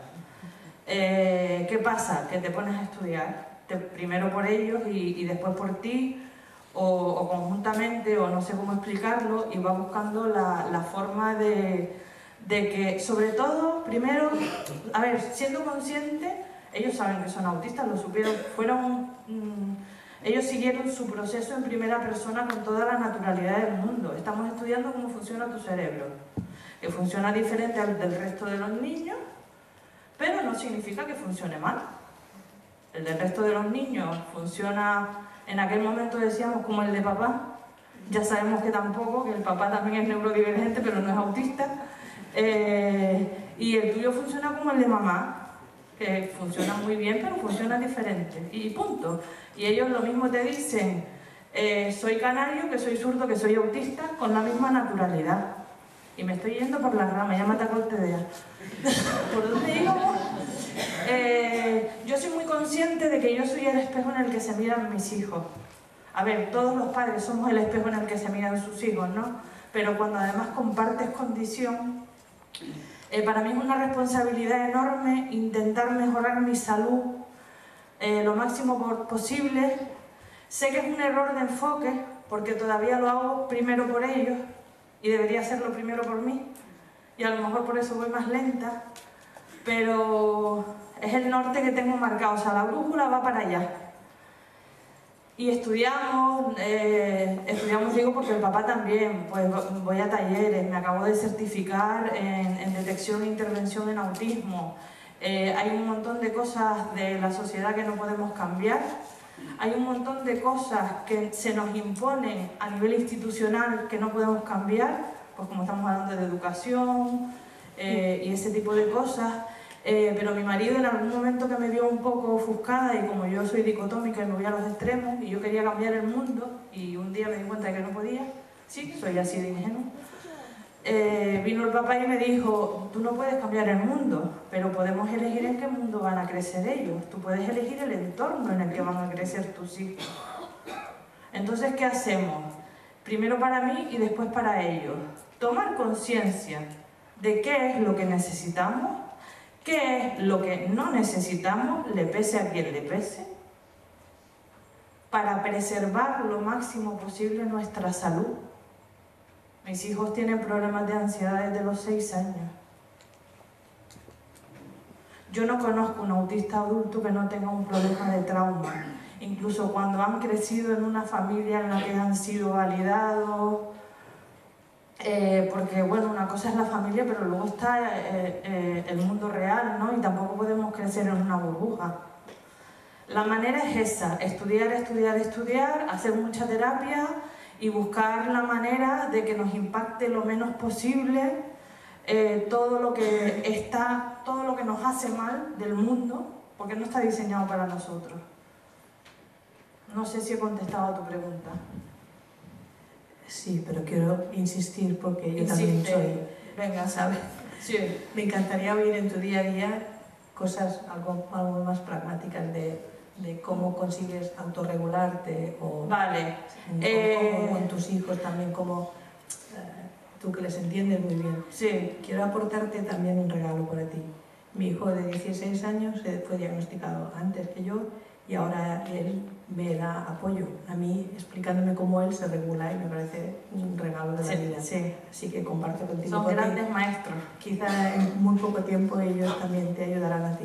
[SPEAKER 3] Eh, ¿Qué pasa? Que te pones a estudiar. Te, primero por ellos y, y después por ti. O, o conjuntamente, o no sé cómo explicarlo, y va buscando la, la forma de, de que, sobre todo, primero, a ver, siendo consciente, ellos saben que son autistas, lo supieron, fueron, mmm, ellos siguieron su proceso en primera persona con toda la naturalidad del mundo. Estamos estudiando cómo funciona tu cerebro, que funciona diferente al del resto de los niños, pero no significa que funcione mal. El del resto de los niños funciona... En aquel momento decíamos como el de papá, ya sabemos que tampoco, que el papá también es neurodivergente pero no es autista, eh, y el tuyo funciona como el de mamá, que funciona muy bien pero funciona diferente, y punto. Y ellos lo mismo te dicen, eh, soy canario, que soy zurdo, que soy autista, con la misma naturalidad. Y me estoy yendo por la rama, ya me atacó el T D A. ¿Por dónde íbamos? Eh, yo soy muy consciente de que yo soy el espejo en el que se miran mis hijos. A ver, todos los padres somos el espejo en el que se miran sus hijos, ¿no? Pero cuando además compartes condición, eh, para mí es una responsabilidad enorme intentar mejorar mi salud eh, lo máximo por, posible. Sé que es un error de enfoque, porque todavía lo hago primero por ellos, y debería hacerlo primero por mí, y a lo mejor por eso voy más lenta, pero es el norte que tengo marcado, o sea, la brújula va para allá. Y estudiamos, eh, estudiamos digo porque el papá también, pues voy a talleres, me acabo de certificar en, en detección e intervención en autismo. Eh, hay un montón de cosas de la sociedad que no podemos cambiar, hay un montón de cosas que se nos imponen a nivel institucional que no podemos cambiar, pues como estamos hablando de educación eh, y ese tipo de cosas. Eh, pero mi marido en algún momento que me vio un poco ofuscada, y como yo soy dicotómica y me voy a los extremos, y yo quería cambiar el mundo, y un día me di cuenta de que no podía, sí, soy así de ingenuo, eh, vino el papá y me dijo, tú no puedes cambiar el mundo, pero podemos elegir en qué mundo van a crecer ellos, tú puedes elegir el entorno en el que van a crecer tus hijos. Entonces, ¿qué hacemos? Primero para mí y después para ellos. Tomar conciencia de qué es lo que necesitamos, qué es lo que no necesitamos, le pese a quien le pese, para preservar lo máximo posible nuestra salud. Mis hijos tienen problemas de ansiedad desde los seis años. Yo no conozco un autista adulto que no tenga un problema de trauma. Incluso cuando han crecido en una familia en la que han sido validados, eh, porque bueno, una cosa es la familia, pero luego está eh, eh, el mundo real, ¿no? Y tampoco podemos crecer en una burbuja. La manera es esa, estudiar, estudiar, estudiar, hacer mucha terapia y buscar la manera de que nos impacte lo menos posible eh, todo lo que está, todo lo que nos hace mal del mundo, porque no está diseñado para nosotros. No sé si he contestado a tu pregunta.
[SPEAKER 5] Sí, pero quiero insistir porque yo
[SPEAKER 3] Insiste.
[SPEAKER 5] también soy,
[SPEAKER 3] Venga,
[SPEAKER 5] ¿sabes?
[SPEAKER 3] Sí.
[SPEAKER 5] Me encantaría oír en tu día a día cosas algo, algo más pragmáticas de, de cómo consigues autorregularte o
[SPEAKER 3] Vale.
[SPEAKER 5] con,
[SPEAKER 3] Eh...
[SPEAKER 5] con tus hijos también, como eh, tú que les entiendes muy bien.
[SPEAKER 3] Sí.
[SPEAKER 5] Quiero aportarte también un regalo para ti. Mi hijo de dieciséis años fue diagnosticado antes que yo y ahora él me da apoyo a mí explicándome cómo él se regula y me parece un regalo de la
[SPEAKER 3] Sí,
[SPEAKER 5] vida.
[SPEAKER 3] sí.
[SPEAKER 5] Así que comparto contigo.
[SPEAKER 3] Son
[SPEAKER 5] porque
[SPEAKER 3] grandes maestros.
[SPEAKER 5] quizá en muy poco tiempo ellos también te ayudarán a ti.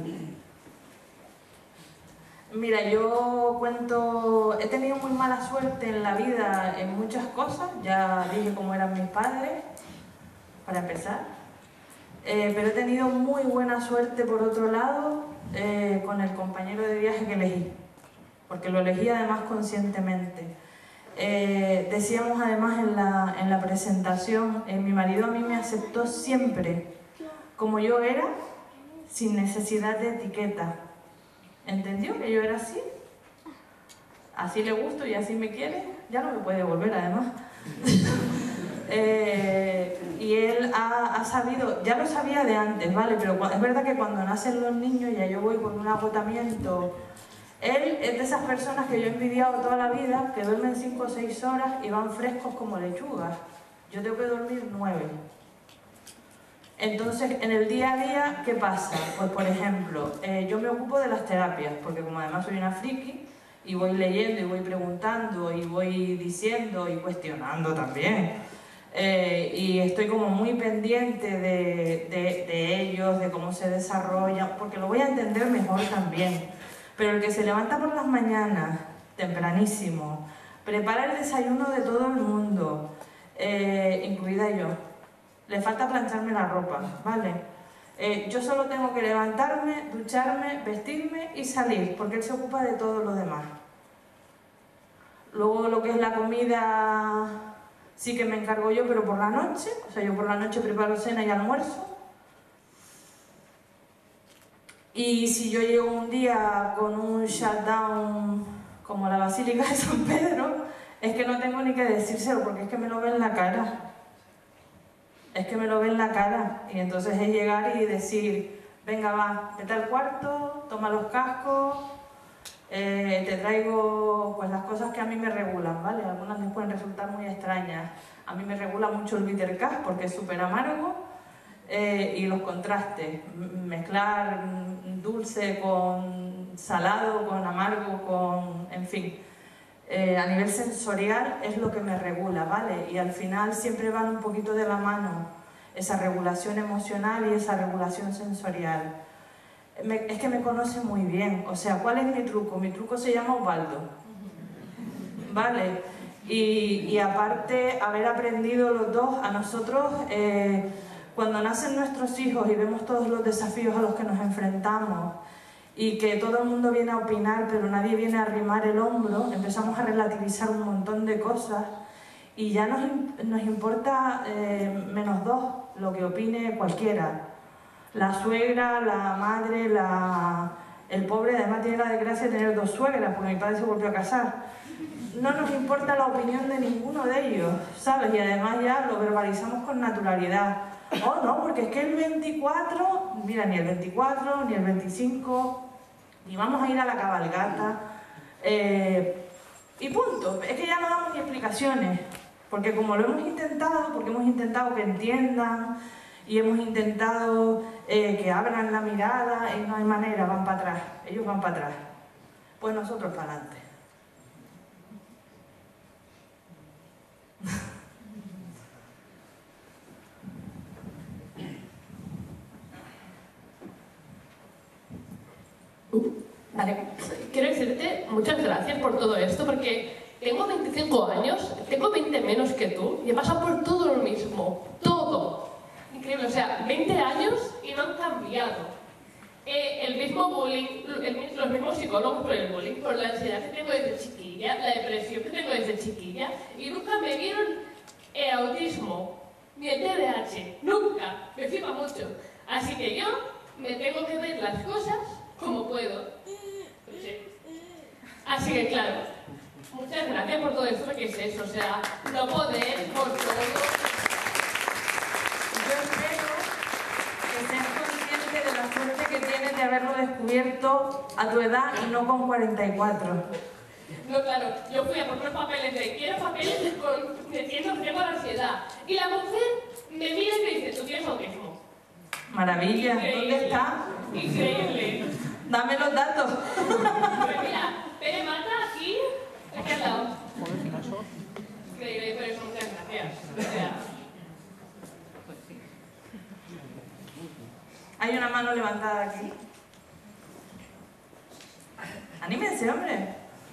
[SPEAKER 3] Mira, yo cuento, he tenido muy mala suerte en la vida en muchas cosas, ya dije cómo eran mis padres, para empezar, eh, pero he tenido muy buena suerte por otro lado eh, con el compañero de viaje que elegí, porque lo elegí además conscientemente. Eh, decíamos además en la, en la presentación, eh, mi marido a mí me aceptó siempre como yo era, sin necesidad de etiqueta. ¿Entendió que yo era así? Así le gusto y así me quiere. Ya no me puede volver, además. eh, y él ha, ha sabido, ya lo sabía de antes, ¿vale? Pero es verdad que cuando nacen los niños, ya yo voy con un agotamiento. Él es de esas personas que yo he envidiado toda la vida, que duermen cinco o seis horas y van frescos como lechugas. Yo tengo que dormir nueve. Entonces, en el día a día, ¿qué pasa? Pues, por ejemplo, eh, yo me ocupo de las terapias, porque como además soy una friki, y voy leyendo, y voy preguntando, y voy diciendo, y cuestionando también. Eh, y estoy como muy pendiente de, de, de ellos, de cómo se desarrollan, porque lo voy a entender mejor también. Pero el que se levanta por las mañanas, tempranísimo, prepara el desayuno de todo el mundo, eh, incluida yo. Le falta plancharme la ropa, ¿vale? Eh, yo solo tengo que levantarme, ducharme, vestirme y salir, porque él se ocupa de todo lo demás. Luego lo que es la comida sí que me encargo yo, pero por la noche, o sea, yo por la noche preparo cena y almuerzo. Y si yo llego un día con un shutdown como la Basílica de San Pedro, es que no tengo ni que decírselo, porque es que me lo ve en la cara. Es que me lo ve en la cara, y entonces es llegar y decir, venga va, vete al cuarto, toma los cascos, eh, te traigo pues las cosas que a mí me regulan, ¿vale? Algunas les pueden resultar muy extrañas. A mí me regula mucho el bitter cash porque es súper amargo, eh, y los contrastes, mezclar dulce con salado, con amargo, con... en fin. Eh, a nivel sensorial es lo que me regula, ¿vale? Y al final siempre van un poquito de la mano esa regulación emocional y esa regulación sensorial. Me, es que me conoce muy bien, o sea, ¿cuál es mi truco? Mi truco se llama Osvaldo, ¿vale? Y, y aparte, haber aprendido los dos, a nosotros, eh, cuando nacen nuestros hijos y vemos todos los desafíos a los que nos enfrentamos, y que todo el mundo viene a opinar, pero nadie viene a arrimar el hombro, empezamos a relativizar un montón de cosas y ya nos, nos importa eh, menos dos lo que opine cualquiera. La suegra, la madre, la... el pobre además tiene la desgracia de tener dos suegras, porque mi padre se volvió a casar. No nos importa la opinión de ninguno de ellos, ¿sabes? Y además ya lo verbalizamos con naturalidad. Oh, no, porque es que el veinticuatro, mira, ni el veinticuatro, ni el veinticinco... y vamos a ir a la cabalgata, eh, y punto. Es que ya no damos ni explicaciones, porque como lo hemos intentado, porque hemos intentado que entiendan, y hemos intentado eh, que abran la mirada, y no hay manera, van para atrás, ellos van para atrás, pues nosotros para adelante.
[SPEAKER 6] Vale, quiero decirte muchas gracias por todo esto, porque tengo veinticinco años, tengo veinte menos que tú, y he pasado por todo lo mismo, todo. Increíble, o sea, veinte años y no han cambiado. Eh, el mismo bullying, el, los mismos psicólogos por el bullying, por la ansiedad que tengo desde chiquilla, la depresión que tengo desde chiquilla, y nunca me vieron el autismo, ni el T D A H, nunca. sea, me flipa mucho. Así que yo me tengo que ver las cosas como puedo. Sí. Así que claro, muchas gracias por todo esto, porque es eso, o sea, no poder por todo.
[SPEAKER 3] Yo espero que seas consciente de la suerte que tienes de haberlo descubierto a tu edad y no con cuarenta y cuatro.
[SPEAKER 6] No, claro, yo fui a por los papeles de quiero papeles con diciendo que tengo ansiedad. Y la mujer me mira y me dice, tú tienes autismo.
[SPEAKER 3] Maravilla, ¿dónde está?
[SPEAKER 6] Increíble.
[SPEAKER 3] Dame los datos.
[SPEAKER 6] Pues mira, Pere Mata aquí, aquí al lado. Increíble, por eso muchas gracias. O sea,
[SPEAKER 3] Hay una mano levantada aquí. Anímense, hombre.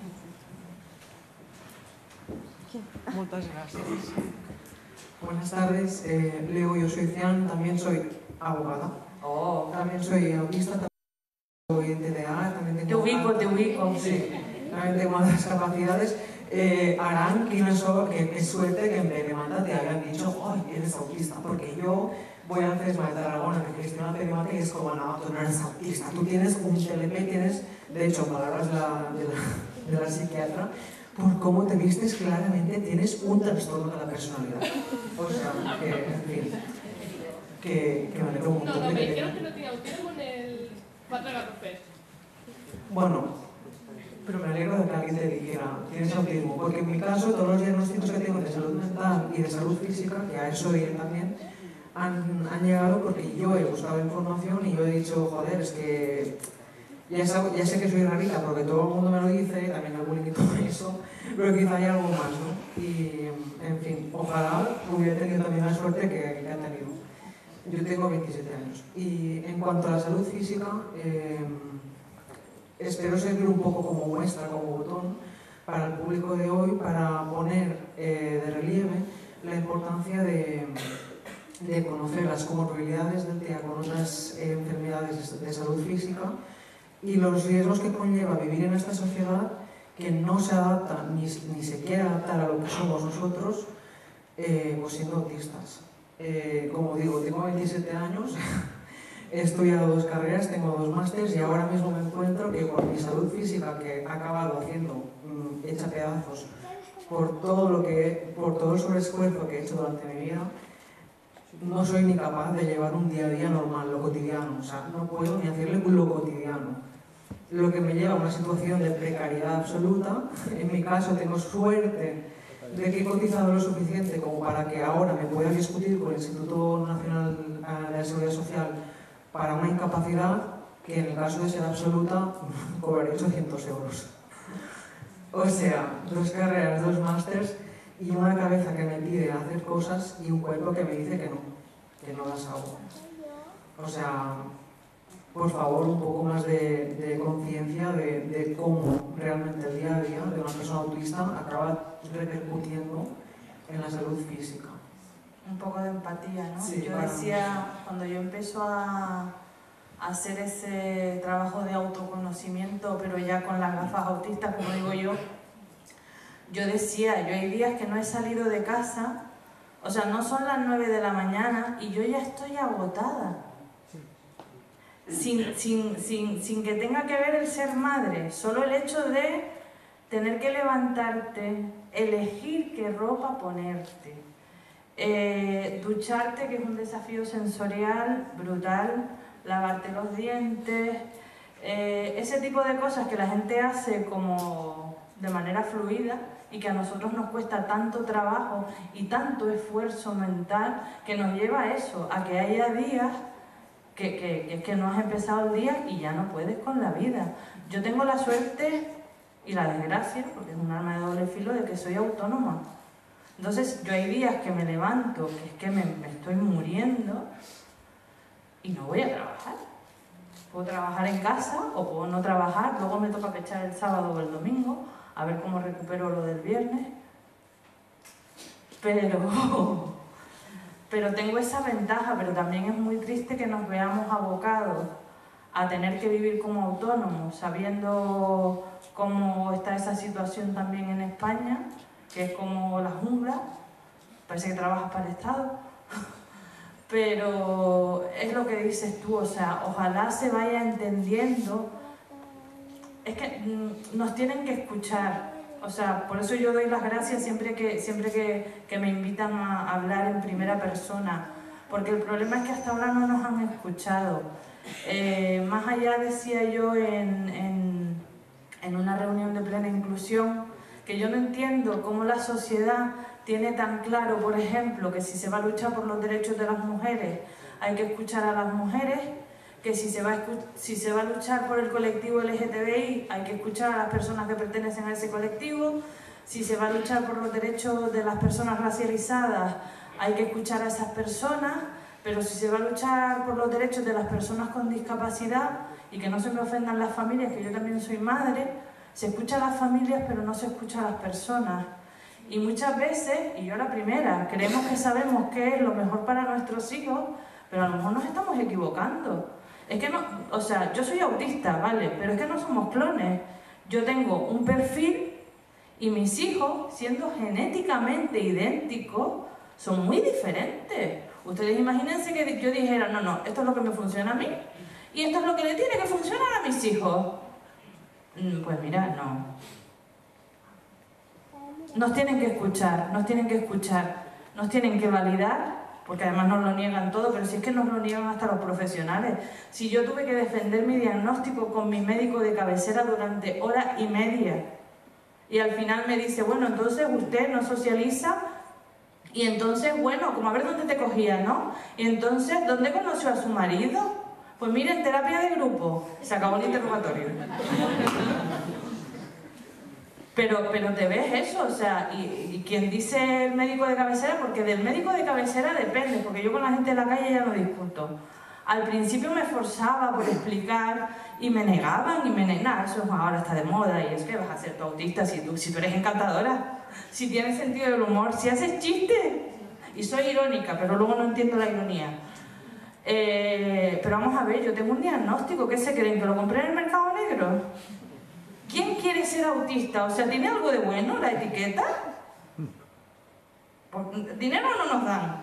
[SPEAKER 7] Muchas gracias. Buenas tardes, eh, Leo, yo soy Cian, también soy abogada.
[SPEAKER 3] Oh,
[SPEAKER 7] También soy autista, también soy T D A, también tengo...
[SPEAKER 3] te ubico, te ubico.
[SPEAKER 7] Sí, también tengo otras capacidades. Eh, Aran, qué, qué, qué suerte que en Pelemata te hayan dicho, ¡ay, eres autista! Porque yo voy al CESMA de Tarragona, que gestiona Pelemata, y es como, no, tú no eres autista, tú tienes un T L P, tienes, de hecho, palabras de la, de la, de la psiquiatra, por cómo te vistes, claramente tienes un trastorno de la personalidad. O sea, que, en fin, que, que me alegro un
[SPEAKER 6] no,
[SPEAKER 7] montón
[SPEAKER 6] no,
[SPEAKER 7] de
[SPEAKER 6] me
[SPEAKER 7] que
[SPEAKER 6] dijeron
[SPEAKER 7] tenga.
[SPEAKER 6] que no tenía autismo en el cuatro Garrofes.
[SPEAKER 7] Bueno, pero me alegro de que alguien te dijera, tienes autismo, porque en mi caso, todos los diagnósticos que tengo de salud mental y de salud física, que a eso iré también, han, han llegado porque yo he buscado información y yo he dicho, joder, es que ya sé, ya sé que soy rarita porque todo el mundo me lo dice, también el bullying y todo eso, pero quizá hay algo más, ¿no? Y, en fin, ojalá hubiera tenido también la suerte que, que ha tenido. Yo tengo veintisiete años. Y en cuanto a la salud física, eh, espero servir un poco como muestra, como botón, para el público de hoy, para poner eh, de relieve la importancia de, de conocer las comorbilidades del T E A con otras eh, enfermedades de salud física y los riesgos que conlleva vivir en esta sociedad que no se adapta ni, ni se quiere adaptar a lo que somos nosotros, eh, pues siendo autistas. Eh, como digo, tengo veintisiete años, he estudiado dos carreras, tengo dos másteres y ahora mismo me encuentro que con mi salud física, que he acabado haciendo mmm, hecha pedazos por todo, lo que, por todo el sobreesfuerzo que he hecho durante mi vida, no soy ni capaz de llevar un día a día normal, lo cotidiano. O sea, no puedo ni hacerle lo cotidiano. Lo que me lleva a una situación de precariedad absoluta. En mi caso tengo suerte de que he cotizado lo suficiente como para que ahora me pueda discutir con el Instituto Nacional de la Seguridad Social para una incapacidad que en el caso de ser absoluta cobraré ochocientos euros. O sea, dos carreras, dos másters y una cabeza que me pide hacer cosas y un cuerpo que me dice que no, que no las hago. O sea, por favor, un poco más de, de conciencia de, de cómo realmente el día a día de una persona autista acaba repercutiendo en la salud física.
[SPEAKER 3] Un poco de empatía, ¿no?
[SPEAKER 7] Sí,
[SPEAKER 3] yo decía, cuando yo empiezo a, a hacer ese trabajo de autoconocimiento, pero ya con las gafas autistas, como digo yo, yo decía, yo hay días que no he salido de casa, o sea, no son las nueve de la mañana y yo ya estoy agotada. Sin, sin, sin, sin que tenga que ver el ser madre, solo el hecho de tener que levantarte, elegir qué ropa ponerte, eh, ducharte, que es un desafío sensorial brutal, lavarte los dientes, eh, ese tipo de cosas que la gente hace como de manera fluida y que a nosotros nos cuesta tanto trabajo y tanto esfuerzo mental que nos lleva a eso, a que haya días que, que, que, que no has empezado el día y ya no puedes con la vida. Yo tengo la suerte y la desgracia, porque es un arma de doble filo, de que soy autónoma. Entonces yo hay días que me levanto, que es que me, me estoy muriendo y no voy a trabajar. Puedo trabajar en casa o puedo no trabajar, luego me toca pechar el sábado o el domingo, a ver cómo recupero lo del viernes. Pero, pero tengo esa ventaja, pero también es muy triste que nos veamos abocados a tener que vivir como autónomos, sabiendo cómo está esa situación también en España, que es como la jungla, parece que trabajas para el Estado. pero es lo que dices tú, o sea, ojalá se vaya entendiendo. Es que mm, nos tienen que escuchar, o sea, por eso yo doy las gracias siempre que, siempre que, que me invitan a hablar en primera persona, porque el problema es que hasta ahora no nos han escuchado. Eh, más allá, decía yo en, en, en una reunión de plena inclusión, que yo no entiendo cómo la sociedad tiene tan claro, por ejemplo, que si se va a luchar por los derechos de las mujeres hay que escuchar a las mujeres, que si se va a, si se va a luchar por el colectivo L G T B I hay que escuchar a las personas que pertenecen a ese colectivo, si se va a luchar por los derechos de las personas racializadas hay que escuchar a esas personas, pero si se va a luchar por los derechos de las personas con discapacidad, y que no se me ofendan las familias, que yo también soy madre, se escucha a las familias pero no se escucha a las personas. Y muchas veces, y yo la primera, creemos que sabemos qué es lo mejor para nuestros hijos, pero a lo mejor nos estamos equivocando. Es que no, o sea, yo soy autista, ¿vale? Pero es que no somos clones. Yo tengo un perfil y mis hijos, siendo genéticamente idénticos, son muy diferentes. Ustedes imagínense que yo dijera, no, no, esto es lo que me funciona a mí y esto es lo que le tiene que funcionar a mis hijos. Pues mira, no. Nos tienen que escuchar, nos tienen que escuchar, nos tienen que validar, porque además nos lo niegan todo, pero si es que nos lo niegan hasta los profesionales. Si yo tuve que defender mi diagnóstico con mi médico de cabecera durante hora y media, y al final me dice, bueno, entonces usted no socializa, y entonces, bueno, como a ver dónde te cogía, ¿no? Y entonces, ¿dónde conoció a su marido? Pues mire, en terapia de grupo. Se acabó el interrogatorio. Pero, pero te ves eso, o sea, y, y quien dice el médico de cabecera, porque del médico de cabecera depende, porque yo con la gente de la calle ya no discuto. Al principio me esforzaba por explicar y me negaban y me negaban, eso ahora está de moda y es que vas a ser tu autista si tú, si tú eres encantadora, si tienes sentido del humor, si haces chistes. Y soy irónica, pero luego no entiendo la ironía. Eh, pero vamos a ver, yo tengo un diagnóstico, ¿qué se creen? ¿Que lo compré en el mercado negro? ¿Quién quiere ser autista? O sea, ¿tiene algo de bueno la etiqueta? Pues, dinero no nos dan.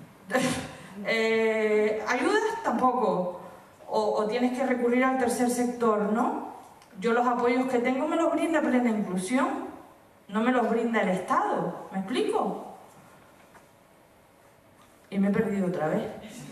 [SPEAKER 3] eh, ayudas tampoco. O, o tienes que recurrir al tercer sector, ¿no? Yo los apoyos que tengo me los brinda Plena Inclusión, no me los brinda el Estado. ¿Me explico? Y me he perdido otra vez.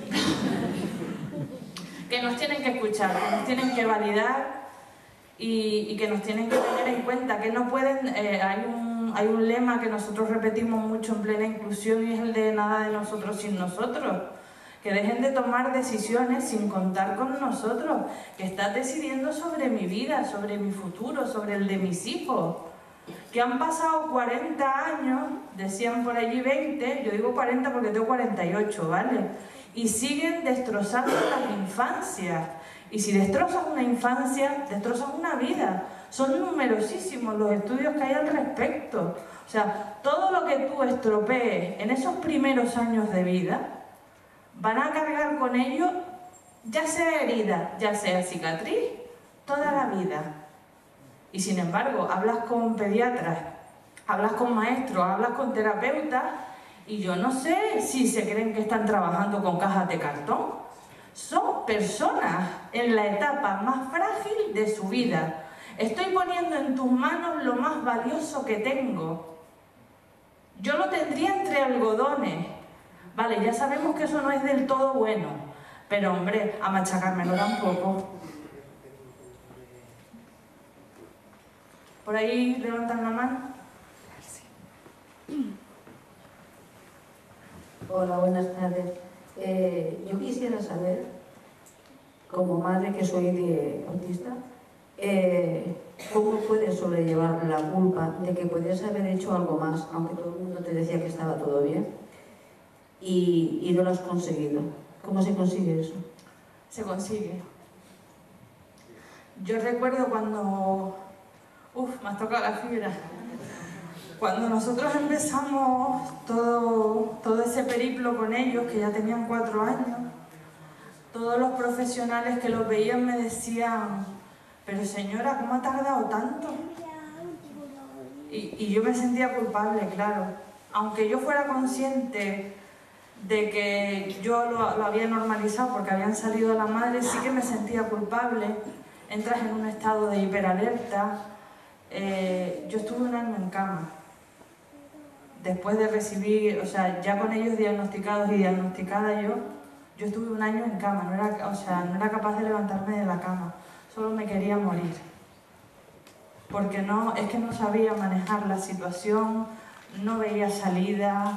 [SPEAKER 3] Que nos tienen que escuchar, que nos tienen que validar. Y, y que nos tienen que tener en cuenta que no pueden, eh, hay, un, hay un lema que nosotros repetimos mucho en Plena Inclusión y es el de nada de nosotros sin nosotros, que dejen de tomar decisiones sin contar con nosotros, que estás decidiendo sobre mi vida, sobre mi futuro, sobre el de mis hijos, que han pasado cuarenta años, decían por allí veinte, yo digo cuarenta porque tengo cuarenta y ocho, ¿vale? Y siguen destrozando las infancias. Y si destrozas una infancia, destrozas una vida. Son numerosísimos los estudios que hay al respecto. O sea, todo lo que tú estropees en esos primeros años de vida, van a cargar con ello, ya sea herida, ya sea cicatriz, toda la vida. Y sin embargo, hablas con pediatras, hablas con maestros, hablas con terapeutas, y yo no sé si se creen que están trabajando con cajas de cartón. Son personas en la etapa más frágil de su vida. Estoy poniendo en tus manos lo más valioso que tengo. Yo lo tendría entre algodones. Vale, ya sabemos que eso no es del todo bueno, pero hombre, a machacármelo tampoco. ¿Por ahí levantan la mano?
[SPEAKER 8] Hola, buenas tardes. Eh, yo quisiera saber, como madre que soy de autista, eh, ¿cómo puedes sobrellevar la culpa de que podías haber hecho algo más, aunque todo el mundo te decía que estaba todo bien, y, y no lo has conseguido? ¿Cómo se consigue eso?
[SPEAKER 3] Se consigue. Yo recuerdo cuando... Uf, me has tocado la fibra. Cuando nosotros empezamos todo, todo ese periplo con ellos, que ya tenían cuatro años, todos los profesionales que los veían me decían, pero señora, ¿cómo ha tardado tanto? Y, y yo me sentía culpable, claro. Aunque yo fuera consciente de que yo lo, lo había normalizado porque habían salido la madre, sí que me sentía culpable. Entras en un estado de hiperalerta. Eh, yo estuve un año en cama. Después de recibir, o sea, ya con ellos diagnosticados y diagnosticada yo, yo estuve un año en cama, no era, o sea, no era capaz de levantarme de la cama, solo me quería morir. Porque no, es que no sabía manejar la situación, no veía salida,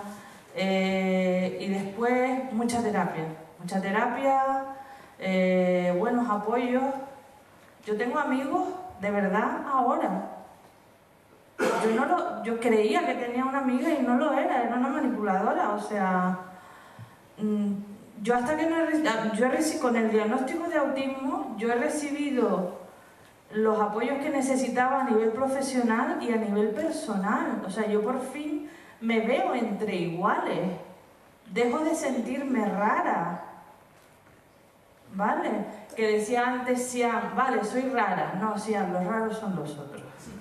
[SPEAKER 3] eh, y después mucha terapia, mucha terapia, eh, buenos apoyos. Yo tengo amigos, de verdad, ahora. Yo, no lo, yo creía que tenía una amiga y no lo era, era una manipuladora, o sea... Mmm, yo hasta que no he, yo he recibido, con el diagnóstico de autismo, yo he recibido los apoyos que necesitaba a nivel profesional y a nivel personal. O sea, yo por fin me veo entre iguales. Dejo de sentirme rara. ¿Vale? Que decía antes, Sian, vale, soy rara. No, Sian, los raros son los otros.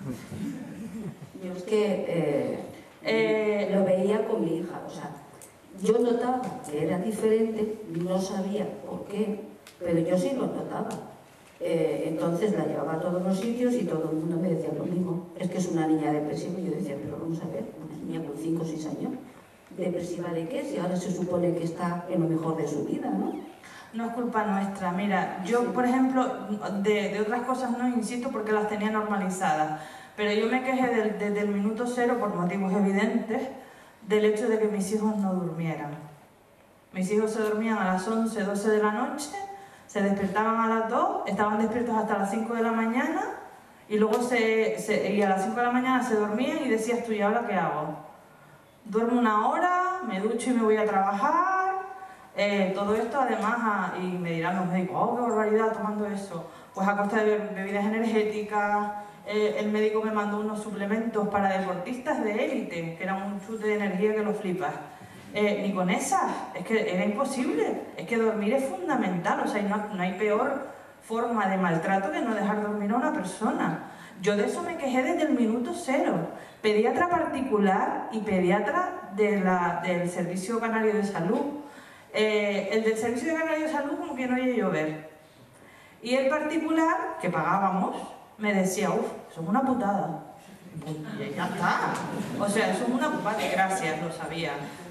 [SPEAKER 8] Yo es que eh,
[SPEAKER 3] Eh,
[SPEAKER 8] lo veía con mi hija, o sea, yo notaba que era diferente, no sabía por qué, pero yo sí lo notaba. Eh, entonces la llevaba a todos los sitios y todo el mundo me decía lo mismo. Es que es una niña depresiva. Y yo decía, pero vamos a ver, una niña con cinco o seis años, ¿depresiva de qué? Si ahora se supone que está en lo mejor de su vida, ¿no?
[SPEAKER 3] No es culpa nuestra. Mira, yo, por ejemplo, de, de otras cosas no insisto porque las tenía normalizadas, pero yo me quejé del, desde el minuto cero, por motivos evidentes, del hecho de que mis hijos no durmieran. Mis hijos se dormían a las once, doce de la noche, se despertaban a las dos, estaban despiertos hasta las cinco de la mañana, y luego se, se, y a las cinco de la mañana se dormían y decías tú, ¿y ahora qué hago? Duermo una hora, me ducho y me voy a trabajar, eh, todo esto además, a, y me dirán los médicos, oh, qué barbaridad tomando eso, pues a costa de bebidas energéticas. Eh, el médico me mandó unos suplementos para deportistas de élite, que eran un chute de energía que lo flipas. Eh, ni con esas, es que era imposible, es que dormir es fundamental, o sea, no, no hay peor forma de maltrato que no dejar dormir a una persona. Yo de eso me quejé desde el minuto cero, pediatra particular y pediatra de la, del Servicio Canario de Salud. Eh, el del Servicio Canario de Salud como que no oye llover. Y el particular, que pagábamos, me decía, uff, eso es una putada. Y ya está. O sea, eso es una putada. Gracias, lo sabía.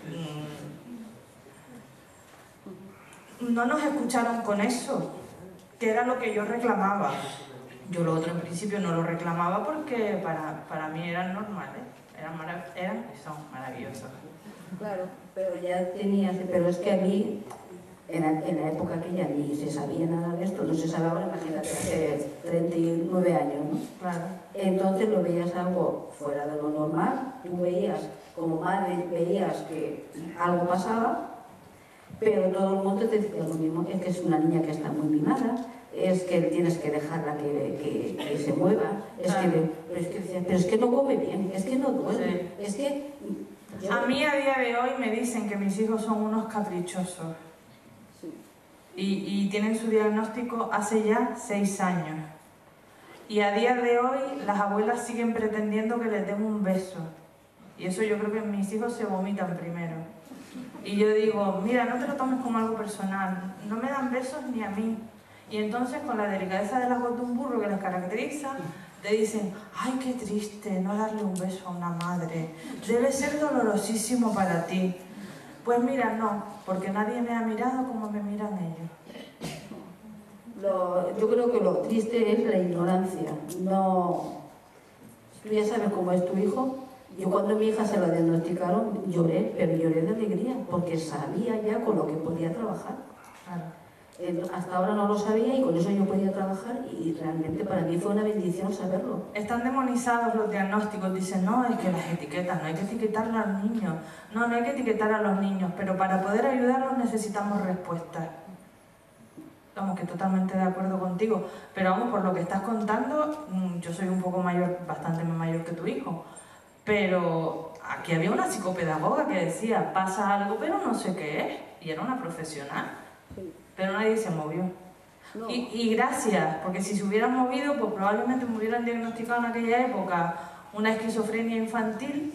[SPEAKER 3] No nos escucharon con eso, que era lo que yo reclamaba. Yo lo otro en principio no lo reclamaba porque para, para mí eran normales, eran, eran y son maravillosas.
[SPEAKER 8] Claro, pero ya tenías, pero es que a mí, en la, en la época que ya ni se sabía nada de esto, no se sabía ahora, imagínate, hace treinta y nueve años, ¿no?
[SPEAKER 3] Claro.
[SPEAKER 8] Entonces lo veías algo fuera de lo normal, tú veías, como madre, veías que algo pasaba, pero todo el mundo te decía lo mismo, es que es una niña que está muy mimada, es que tienes que dejarla que, que, que se mueva, es
[SPEAKER 3] claro.
[SPEAKER 8] que, pero, es que, pero es que no come bien, es que no duerme,
[SPEAKER 3] Sí.
[SPEAKER 8] es que... Yo...
[SPEAKER 3] A mí a día de hoy me dicen que mis hijos son unos caprichosos.
[SPEAKER 8] Sí.
[SPEAKER 3] Y, y tienen su diagnóstico hace ya seis años. Y a día de hoy las abuelas siguen pretendiendo que les den un beso. Y eso yo creo que mis hijos se vomitan primero. Y yo digo, mira, no te lo tomes como algo personal, no me dan besos ni a mí. Y entonces con la delicadeza de la voz de un burro que les caracteriza, te dicen, ay, qué triste no darle un beso a una madre, debe ser dolorosísimo para ti. Pues mira, no, porque nadie me ha mirado como me miran ellos.
[SPEAKER 8] Lo, yo creo que lo triste es la ignorancia. No, tú ya sabes cómo es tu hijo. Yo cuando a mi hija se la diagnosticaron lloré, pero lloré de alegría, porque sabía ya con lo que podía trabajar.
[SPEAKER 3] Claro.
[SPEAKER 8] Eh, hasta ahora no lo sabía y con eso yo podía trabajar y realmente para mí fue una bendición saberlo.
[SPEAKER 3] Están demonizados los diagnósticos, dicen, no, es que las etiquetas, no hay que etiquetar a los niños, no, no hay que etiquetar a los niños, pero para poder ayudarlos necesitamos respuestas. Vamos, que totalmente de acuerdo contigo, pero vamos, por lo que estás contando, yo soy un poco mayor, bastante mayor que tu hijo, pero aquí había una psicopedagoga que decía, pasa algo pero no sé qué es, y era una profesional, pero nadie se movió. No. Y, y gracias, porque si se hubieran movido, pues probablemente me hubieran diagnosticado en aquella época una esquizofrenia infantil,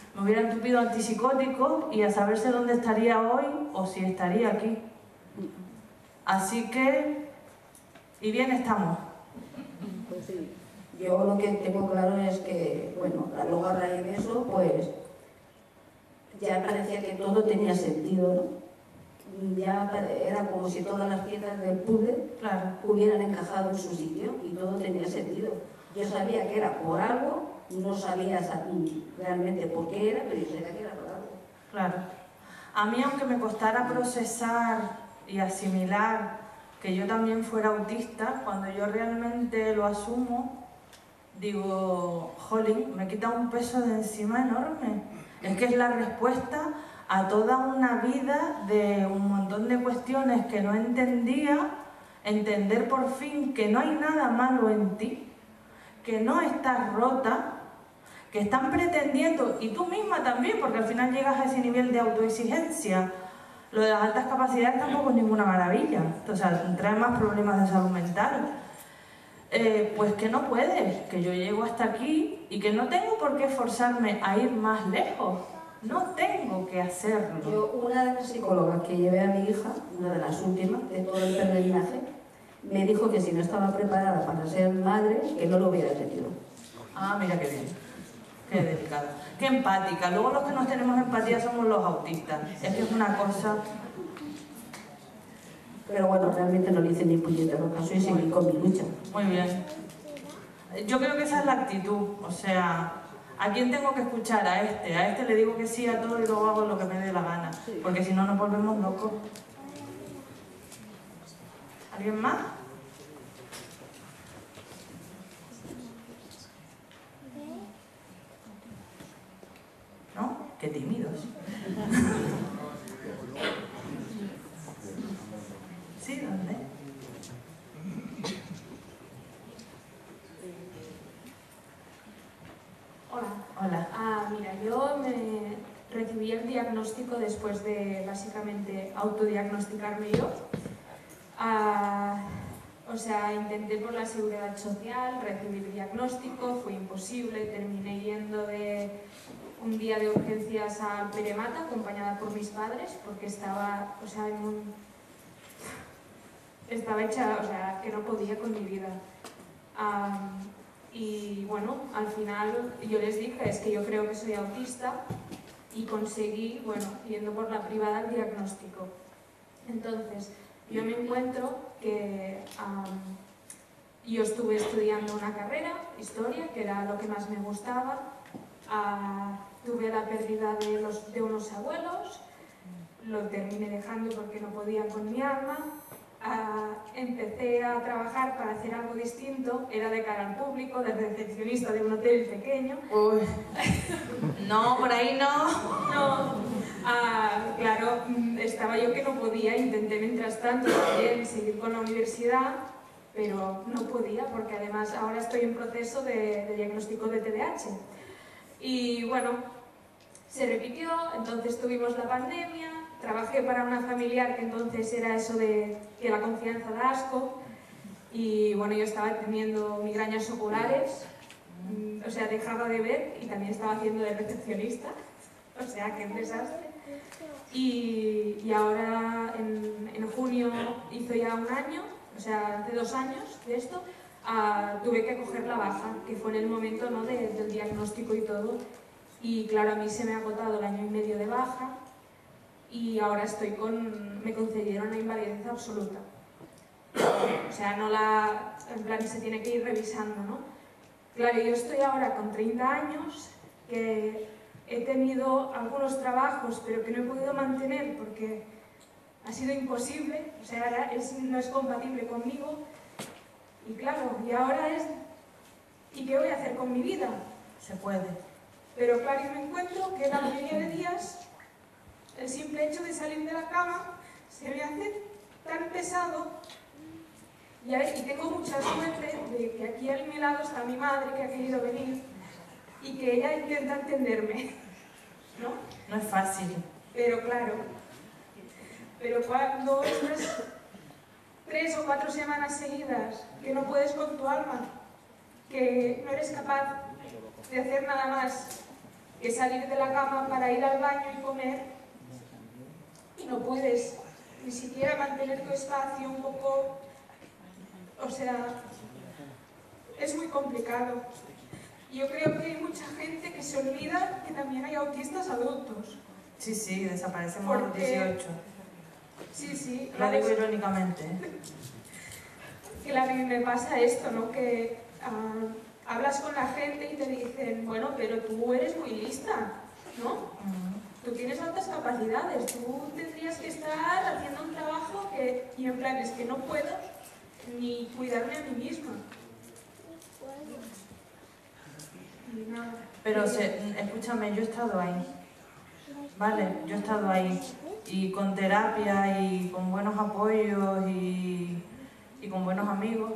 [SPEAKER 3] me hubiera entupido antipsicótico y a saberse dónde estaría hoy o si estaría aquí. Así que, y bien estamos.
[SPEAKER 8] Pues sí. Yo lo que tengo claro es que, bueno, luego a raíz de eso, pues ya parecía que todo tenía sentido, ¿no? Ya era como si todas las piezas del puzzle
[SPEAKER 3] Claro.
[SPEAKER 8] hubieran encajado en su sitio y todo tenía sentido. Yo sabía que era por algo, no sabía realmente por qué era, pero yo sabía que era por algo.
[SPEAKER 3] Claro. A mí, aunque me costara procesar y asimilar que yo también fuera autista, cuando yo realmente lo asumo, digo, jolín, me quita un peso de encima enorme. Es que es la respuesta a toda una vida de un montón de cuestiones que no entendía, entender por fin que no hay nada malo en ti, que no estás rota, que están pretendiendo, y tú misma también, porque al final llegas a ese nivel de autoexigencia. Lo de las altas capacidades tampoco es ninguna maravilla, o sea, trae más problemas de salud mental. Eh, pues que no puedes, que yo llego hasta aquí y que no tengo por qué forzarme a ir más lejos. No tengo que hacerlo.
[SPEAKER 8] Yo, una de las psicólogas que llevé a mi hija, una de las últimas de todo el peregrinaje, me dijo que si no estaba preparada para ser madre, que no lo hubiera tenido.
[SPEAKER 3] Ah, mira qué bien. Qué delicada. Qué empática. Luego los que no tenemos empatía somos los autistas. Es que es una cosa...
[SPEAKER 8] Pero bueno, realmente no le hice ni puñetero caso y seguí con mi lucha.
[SPEAKER 3] Muy bien. Yo creo que esa es la actitud. O sea, ¿a quién tengo que escuchar? A este. A este le digo que sí a todo y luego hago lo que me dé la gana. Porque si no, nos volvemos locos. ¿Alguien más? ¿No? Qué tímidos. ¿Sí? ¿Dónde?
[SPEAKER 9] Hola.
[SPEAKER 3] Hola.
[SPEAKER 9] Ah, mira, yo me recibí el diagnóstico después de básicamente autodiagnosticarme yo. Ah, o sea, intenté por la seguridad social recibir diagnóstico, fue imposible, terminé yendo de un día de urgencias a Peremata acompañada por mis padres porque estaba, o sea, en un... estaba hecha, o sea, que no podía con mi vida. Um, y bueno, al final yo les dije, es que yo creo que soy autista y conseguí, bueno, yendo por la privada el diagnóstico. Entonces, yo me encuentro que um, yo estuve estudiando una carrera, historia, que era lo que más me gustaba. Uh, tuve la pérdida de, los, de unos abuelos, lo terminé dejando porque no podía con mi alma. Uh, empecé a trabajar para hacer algo distinto, era de cara al público, de recepcionista de un hotel pequeño.
[SPEAKER 3] Uy. No, por ahí no.
[SPEAKER 9] No, uh, claro, estaba yo que no podía, intenté mientras tanto también seguir con la universidad, pero no podía porque además ahora estoy en proceso de, de diagnóstico de T D A H. Y bueno, se repitió, entonces tuvimos la pandemia. Trabajé para una familiar que entonces era eso de que la confianza da asco y bueno, yo estaba teniendo migrañas oculares, o sea, dejaba de ver y también estaba haciendo de recepcionista, o sea, qué desastre. Y, y ahora en, en junio hizo ya un año, o sea, hace dos años de esto, uh, tuve que coger la baja, que fue en el momento, ¿no?, de, del diagnóstico y todo. Y claro, a mí se me ha agotado el año y medio de baja. Y ahora estoy con... me concedieron la invalidez absoluta. O sea, no la... en plan, se tiene que ir revisando, ¿no? Claro, yo estoy ahora con treinta años, que he tenido algunos trabajos, pero que no he podido mantener porque ha sido imposible, o sea, ahora es, no es compatible conmigo. Y claro, y ahora es... ¿y qué voy a hacer con mi vida?
[SPEAKER 3] Se puede.
[SPEAKER 9] Pero claro, yo me encuentro que la mayoría de días el simple hecho de salir de la cama se me hace tan pesado y, y tengo mucha suerte de que aquí a mi lado está mi madre que ha querido venir y que ella intenta entenderme, ¿no?
[SPEAKER 3] No es fácil.
[SPEAKER 9] Pero claro, pero cuando estás tres o cuatro semanas seguidas que no puedes con tu alma, que no eres capaz de hacer nada más que salir de la cama para ir al baño y comer, y no puedes ni siquiera mantener tu espacio un poco, o sea, es muy complicado. Yo creo que hay mucha gente que se olvida que también hay autistas adultos.
[SPEAKER 3] Sí, sí, desaparecemos a los
[SPEAKER 9] Porque-
[SPEAKER 3] dieciocho.
[SPEAKER 9] Sí, sí.
[SPEAKER 3] Lo digo
[SPEAKER 9] claro,
[SPEAKER 3] irónicamente.
[SPEAKER 9] Claro, y me pasa esto, ¿no? Que ah, hablas con la gente y te dicen, bueno, pero tú eres muy lista, ¿no?
[SPEAKER 3] Mm.
[SPEAKER 9] Tú tienes altas capacidades, tú tendrías que estar haciendo un trabajo que... Y en plan, es que no puedo ni cuidarme a mí misma. Y nada.
[SPEAKER 3] Pero se, escúchame, yo he estado ahí, ¿vale? Yo he estado ahí, y con terapia, y con buenos apoyos, y, y con buenos amigos,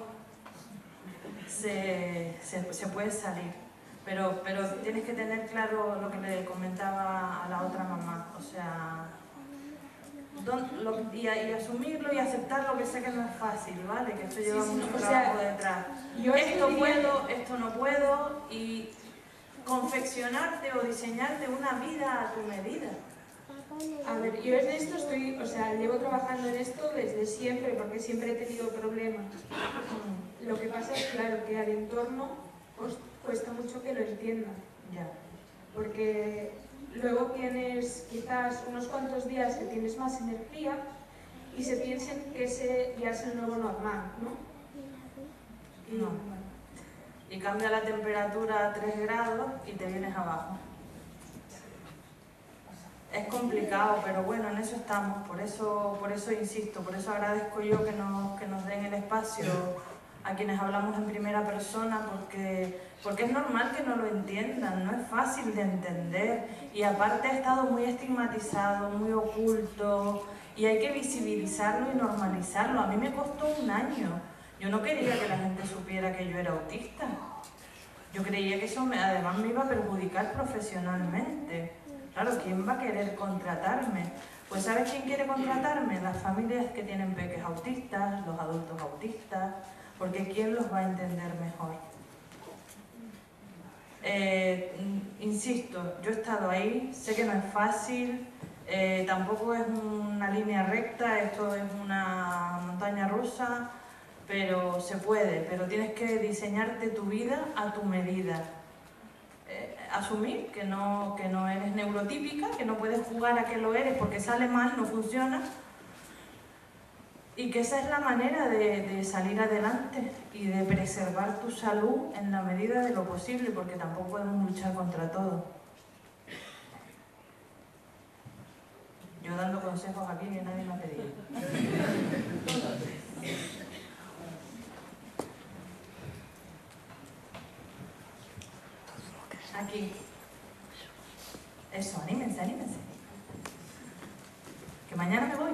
[SPEAKER 3] se, se, se puede salir. Pero, pero tienes que tener claro lo que le comentaba a la otra mamá, o sea, don, lo, y, y asumirlo y aceptarlo, que sé que no es fácil, ¿vale? Que esto lleva
[SPEAKER 9] Sí, sí,
[SPEAKER 3] mucho
[SPEAKER 9] o
[SPEAKER 3] trabajo
[SPEAKER 9] sea,
[SPEAKER 3] detrás.
[SPEAKER 9] yo
[SPEAKER 3] Esto
[SPEAKER 9] diría-
[SPEAKER 3] puedo, esto no puedo, y confeccionarte o diseñarte una vida a tu medida.
[SPEAKER 9] A ver, yo en esto estoy, o sea, llevo trabajando en esto desde siempre, porque siempre he tenido problemas. Lo que pasa es, claro, que al entorno pues, cuesta mucho que lo entiendan.
[SPEAKER 3] Ya.
[SPEAKER 9] Porque luego tienes quizás unos cuantos días que tienes más energía y se piensen que ese ya es el nuevo normal, ¿no? Y,
[SPEAKER 3] No.
[SPEAKER 9] bueno,
[SPEAKER 3] Y cambia la temperatura a tres grados y te vienes abajo. Es complicado, pero bueno, en eso estamos, por eso, por eso insisto, por eso agradezco yo que nos, que nos den el espacio a quienes hablamos en primera persona, porque, porque es normal que no lo entiendan, no es fácil de entender, y aparte ha estado muy estigmatizado, muy oculto, y hay que visibilizarlo y normalizarlo. A mí me costó un año. Yo no quería que la gente supiera que yo era autista. Yo creía que eso me, además me iba a perjudicar profesionalmente. Claro, ¿quién va a querer contratarme? Pues ¿sabes quién quiere contratarme? Las familias que tienen peques autistas, los adultos autistas, porque ¿quién los va a entender mejor? Eh, insisto, yo he estado ahí, sé que no es fácil, eh, tampoco es una línea recta, esto es una montaña rusa, pero se puede, pero tienes que diseñarte tu vida a tu medida. Eh, asumir que no, que no eres neurotípica, que no puedes jugar a que lo eres porque sale mal, no funciona, y que esa es la manera de, de salir adelante y de preservar tu salud en la medida de lo posible, porque tampoco podemos luchar contra todo. Yo dando consejos aquí que nadie me ha pedido. Aquí. Eso, anímense, anímense. Que mañana me voy.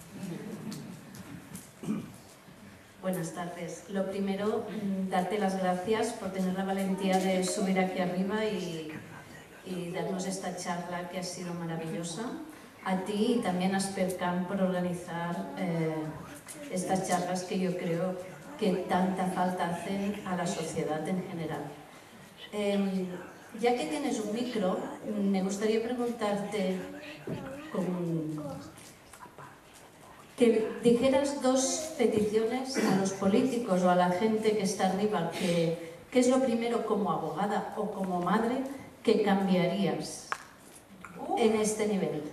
[SPEAKER 8] Buenas tardes. Lo primero, mm, darte las gracias por tener la valentía de subir aquí arriba y, y darnos esta charla que ha sido maravillosa. A ti y también a Aspercam por organizar eh, estas charlas que yo creo que tanta falta hacen a la sociedad en general. Eh, ya que tienes un micro, me gustaría preguntarte con, que dijeras dos peticiones a los políticos o a la gente que está arriba, que, ¿qué es lo primero como abogada o como madre que cambiarías en este nivel?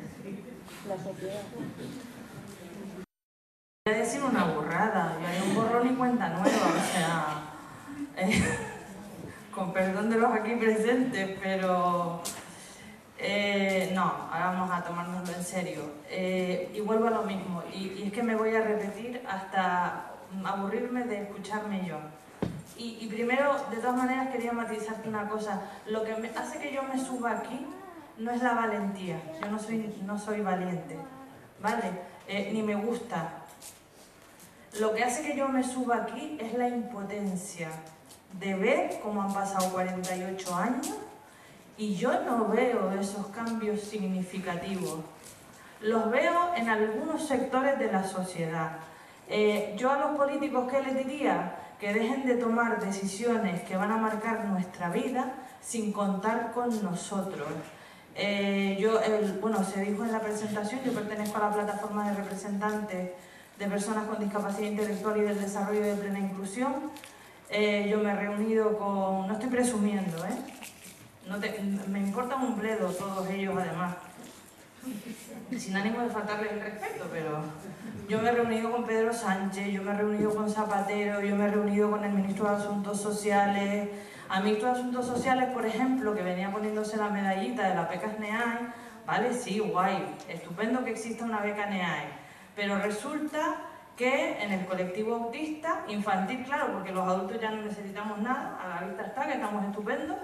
[SPEAKER 3] Voy a decir una burrada, yo haría un borrón y cuenta nueva, o sea, eh, con perdón de los aquí presentes, pero eh, no, ahora vamos a tomárnoslo en serio. Eh, y vuelvo a lo mismo, y, y es que me voy a repetir hasta aburrirme de escucharme yo. Y, y primero, de todas maneras, quería matizarte una cosa. Lo que me hace que yo me suba aquí no es la valentía, yo no soy, no soy valiente, ¿vale? Eh, ni me gusta. Lo que hace que yo me suba aquí es la impotencia de ver cómo han pasado cuarenta y ocho años y yo no veo esos cambios significativos. Los veo en algunos sectores de la sociedad. Eh, yo a los políticos, ¿qué les diría? Que dejen de tomar decisiones que van a marcar nuestra vida, sin contar con nosotros. Eh, yo, el, bueno, se dijo en la presentación, yo pertenezco a la plataforma de representantes de personas con discapacidad intelectual y del desarrollo de plena inclusión. Eh, yo me he reunido con, no estoy presumiendo, ¿eh? No te, me importan un bledo todos ellos además, sin ánimo de faltarles el respeto, pero yo me he reunido con Pedro Sánchez, yo me he reunido con Zapatero, yo me he reunido con el ministro de Asuntos Sociales. Al ministro de Asuntos Sociales, por ejemplo, que venía poniéndose la medallita de la beca NEAE, vale, sí, guay, estupendo que exista una beca NEAE, pero resulta que en el colectivo autista, infantil, claro, porque los adultos ya no necesitamos nada, a la vista está, que estamos estupendos,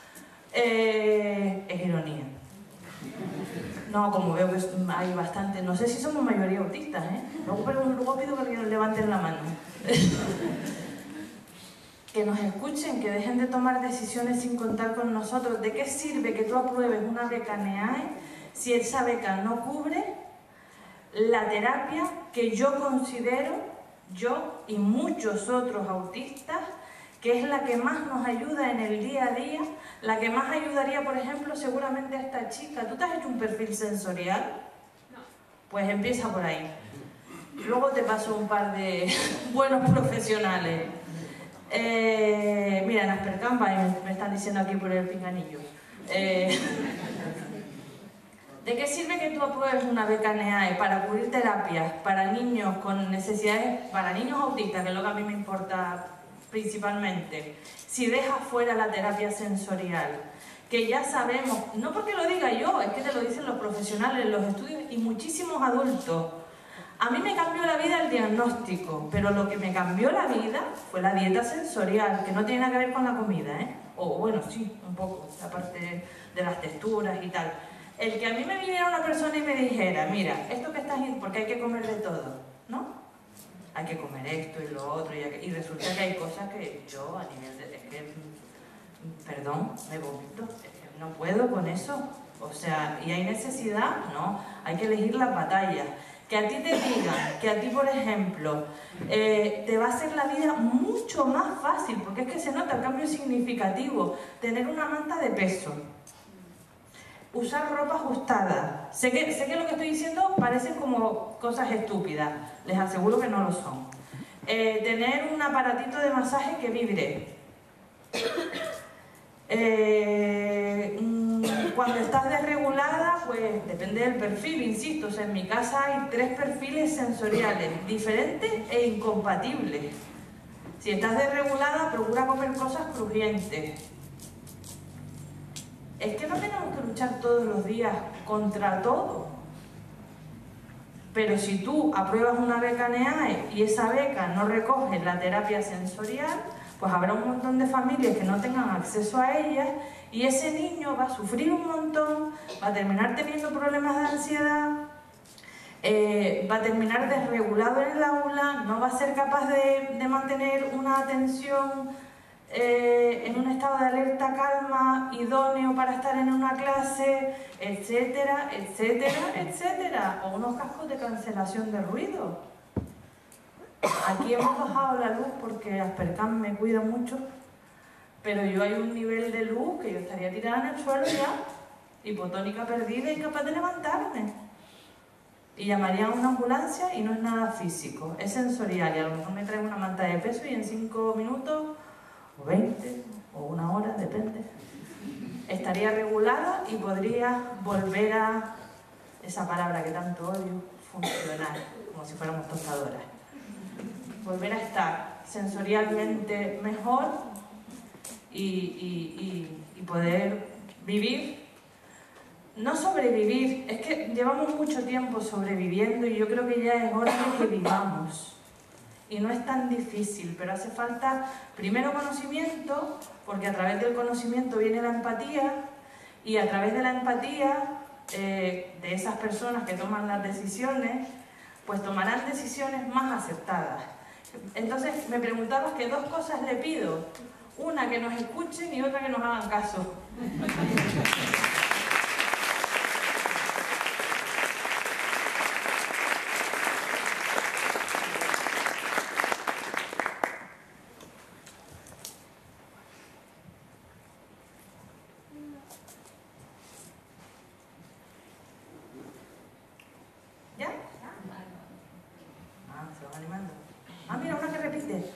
[SPEAKER 3] eh, es ironía. No, como veo que hay bastante, no sé si somos mayoría autistas, ¿eh? Luego, pero luego pido que alguien levanten la mano. Que nos escuchen, que dejen de tomar decisiones sin contar con nosotros. ¿De qué sirve que tú apruebes una beca NEAE si esa beca no cubre la terapia que yo considero, yo y muchos otros autistas, que es la que más nos ayuda en el día a día, la que más ayudaría, por ejemplo, seguramente a esta chica? ¿Tú te has hecho un perfil sensorial?
[SPEAKER 9] No.
[SPEAKER 3] Pues empieza por ahí. Luego te paso un par de buenos profesionales. Eh, mira, en Aspercampa me están diciendo aquí por el pinganillo. Eh, ¿De qué sirve que tú apruebes una beca NEAE para cubrir terapias para niños con necesidades, para niños autistas, que es lo que a mí me importa principalmente, si dejas fuera la terapia sensorial? Que ya sabemos, no porque lo diga yo, es que te lo dicen los profesionales, los estudios y muchísimos adultos. A mí me cambió la vida el diagnóstico, pero lo que me cambió la vida fue la dieta sensorial, que no tiene nada que ver con la comida, ¿eh? O bueno, sí, un poco, aparte de las texturas y tal. El que a mí me viniera una persona y me dijera, mira, esto que estás, porque hay que comer de todo, ¿no? Hay que comer esto y lo otro, y, hay que, y resulta que hay cosas que yo a nivel de, es que, perdón, me vomito, es que no puedo con eso. O sea, ¿y hay necesidad? No, hay que elegir las batallas. Que a ti te digan, que a ti, por ejemplo, eh, te va a hacer la vida mucho más fácil, porque es que se nota el cambio significativo. Tener una manta de peso, usar ropa ajustada. Sé que, sé que lo que estoy diciendo parecen como cosas estúpidas, les aseguro que no lo son. Eh, tener un aparatito de masaje que vibre. Eh, cuando estás desregulada, pues depende del perfil, insisto. O sea, en mi casa hay tres perfiles sensoriales, diferentes e incompatibles. Si estás desregulada, procura comer cosas crujientes. Es que no tenemos que luchar todos los días contra todo. Pero si tú apruebas una beca NEAE y esa beca no recoge la terapia sensorial, pues habrá un montón de familias que no tengan acceso a ella y ese niño va a sufrir un montón, va a terminar teniendo problemas de ansiedad, eh, va a terminar desregulado en el aula, no va a ser capaz de, de mantener una atención eh, en un estado de alerta, calma, idóneo para estar en una clase, etcétera, etcétera, etcétera. O unos cascos de cancelación de ruido. Aquí hemos bajado la luz porque Aspercam me cuida mucho, pero yo hay un nivel de luz que yo estaría tirada en el suelo ya, hipotónica perdida y incapaz de levantarme. Y llamaría a una ambulancia y no es nada físico, es sensorial y a lo mejor me trae una manta de peso y en cinco minutos, o veinte, o una hora, depende, estaría regulada y podría volver a, esa palabra que tanto odio, funcionar, como si fuéramos tostadoras. Volver a estar sensorialmente mejor y, y, y, y poder vivir, no sobrevivir, es que llevamos mucho tiempo sobreviviendo y yo creo que ya es hora de que vivamos. Y no es tan difícil, pero hace falta primero conocimiento, porque a través del conocimiento viene la empatía y a través de la empatía eh, de esas personas que toman las decisiones, pues tomarán decisiones más acertadas. Entonces me preguntabas que dos cosas le pido, una que nos escuchen y otra que nos hagan caso.
[SPEAKER 5] Ah, se van animando. Ah, mira, una que repite. eh,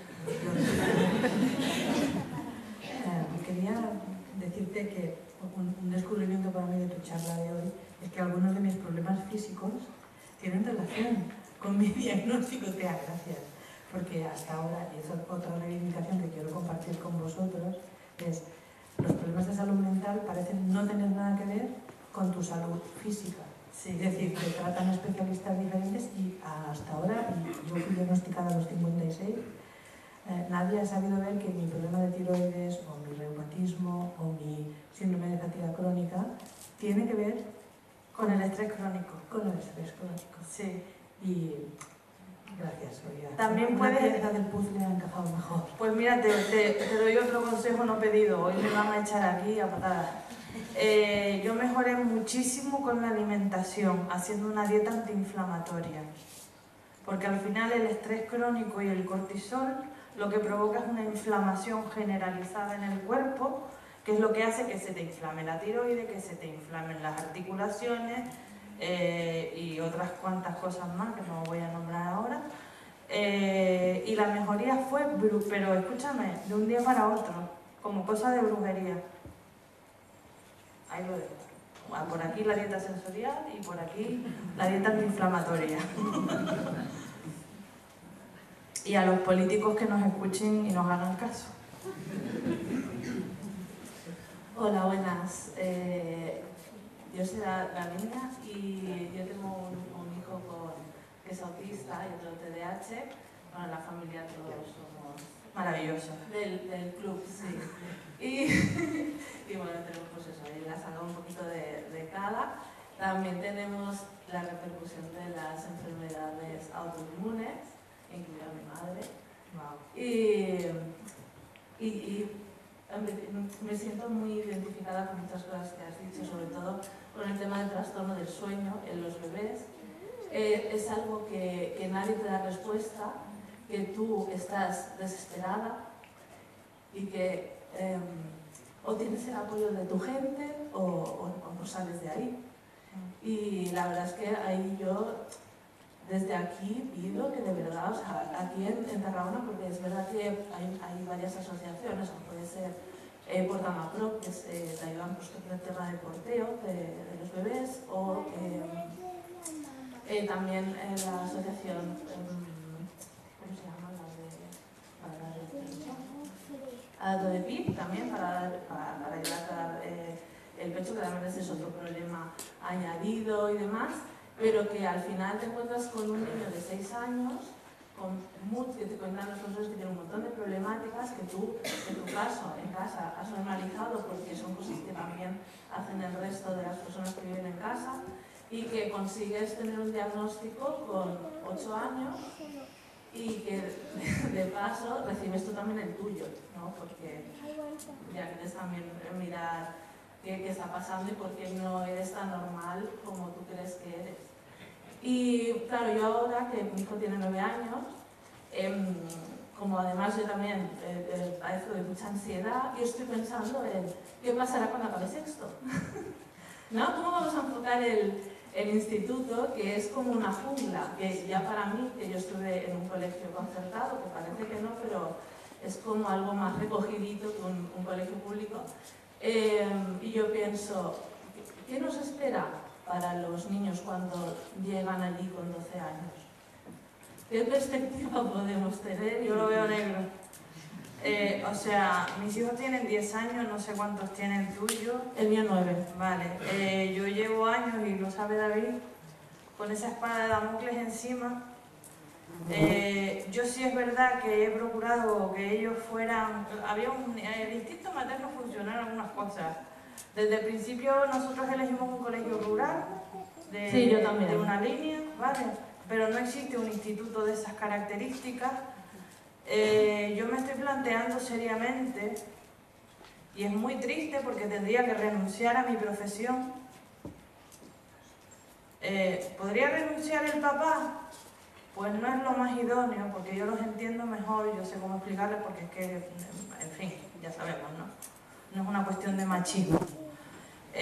[SPEAKER 5] quería decirte que un, un descubrimiento para mí de tu charla de hoy es que algunos de mis problemas físicos tienen relación con mi diagnóstico. Te da gracias. Porque hasta ahora, y es otra reivindicación que quiero compartir con vosotros, es los problemas de salud mental parecen no tener nada que ver con tu salud física. Sí, es decir, que tratan especialistas diferentes y hasta ahora, y yo fui diagnosticada a los cincuenta y seis, eh, nadie ha sabido ver que mi problema de tiroides o mi reumatismo o mi síndrome de fatiga crónica tiene que ver
[SPEAKER 3] con el estrés crónico.
[SPEAKER 5] Con el estrés crónico.
[SPEAKER 3] Sí.
[SPEAKER 5] Y gracias, Oria.
[SPEAKER 3] También
[SPEAKER 5] Una
[SPEAKER 3] puedes...
[SPEAKER 5] pieza del puzzle ha encajado mejor.
[SPEAKER 3] Pues mira, te, te, te doy otro consejo no pedido. Hoy me van a echar aquí a patadas. Eh, yo mejoré muchísimo con la alimentación, haciendo una dieta antiinflamatoria. Porque al final el estrés crónico y el cortisol lo que provoca es una inflamación generalizada en el cuerpo, que es lo que hace que se te inflame la tiroides, que se te inflamen las articulaciones eh, y otras cuantas cosas más que no voy a nombrar ahora. Eh, y la mejoría fue, pero escúchame, de un día para otro, como cosa de brujería. Ahí lo dejo. Por aquí la dieta sensorial y por aquí la dieta antiinflamatoria. Y a los políticos que nos escuchen y nos hagan caso.
[SPEAKER 10] Hola, buenas. Eh, yo soy la, la niña y yo tengo un, un hijo con, que es autista y otro T D A H. Bueno, en la familia todos somos
[SPEAKER 3] maravillosos.
[SPEAKER 10] Del, del club, sí. Y, y bueno, tenemos pues eso, ahí la saga un poquito de, de cada. También tenemos la repercusión de las enfermedades autoinmunes, incluida mi madre.
[SPEAKER 3] Wow.
[SPEAKER 10] Y, y, y me siento muy identificada con muchas cosas que has dicho, sobre todo con el tema del trastorno del sueño en los bebés. Eh, es algo que, que nadie te da respuesta, que tú estás desesperada y que eh, o tienes el apoyo de tu gente o, o, o no sales de ahí. Y la verdad es que ahí yo desde aquí pido que de verdad, o sea, aquí en, en Tarragona, porque es verdad que hay, hay varias asociaciones, o puede ser eh, Portamaprop, que se te ayudan pues, con el tema de porteo de, de los bebés, o eh, eh, también eh, la asociación, eh, ¿cómo se llama? La de, para dar el pecho. A lo de P I P también, para, para, para ayudar a dar eh, el pecho, que también ese es otro problema añadido y demás. Pero que al final te encuentras con un niño de seis años con mucho, que te cuentan los profesores que tienen un montón de problemáticas que tú, en tu caso, en casa, has normalizado porque son cosas que también hacen el resto de las personas que viven en casa y que consigues tener un diagnóstico con ocho años y que de paso recibes tú también el tuyo, ¿no? Porque ya quieres también mirar qué, qué está pasando y por qué no eres tan normal como tú crees que eres. Y claro, yo ahora que mi hijo tiene nueve años, eh, como además yo también eh, eh, padezco de mucha ansiedad, yo estoy pensando en qué pasará cuando acabe sexto. ¿No? ¿Cómo vamos a enfocar el, el instituto, que es como una jungla? Que ya para mí, que yo estuve en un colegio concertado, que parece que no, pero es como algo más recogidito que un, un colegio público. Eh, y yo pienso, ¿qué nos espera para los niños cuando llegan allí con doce años? ¿Qué perspectiva podemos tener?
[SPEAKER 3] Yo lo veo negro. Eh, o sea, mis hijos tienen diez años, no sé cuántos tiene el tuyo.
[SPEAKER 10] El mío nueve.
[SPEAKER 3] Vale, eh, yo llevo años, y lo sabe David, con esa espada de Damocles encima. Eh, yo sí es verdad que he procurado que ellos fueran... Había un, el instinto materno funcionó en algunas cosas. Desde el principio nosotros elegimos un colegio rural, de,
[SPEAKER 10] sí, yo también.
[SPEAKER 3] de una línea, ¿vale? Pero no existe un instituto de esas características. Eh, yo me estoy planteando seriamente, y es muy triste porque tendría que renunciar a mi profesión. Eh, ¿Podría renunciar el papá? Pues no es lo más idóneo, porque yo los entiendo mejor, yo sé cómo explicarles, porque es que, en fin, ya sabemos, ¿no? No es una cuestión de machismo.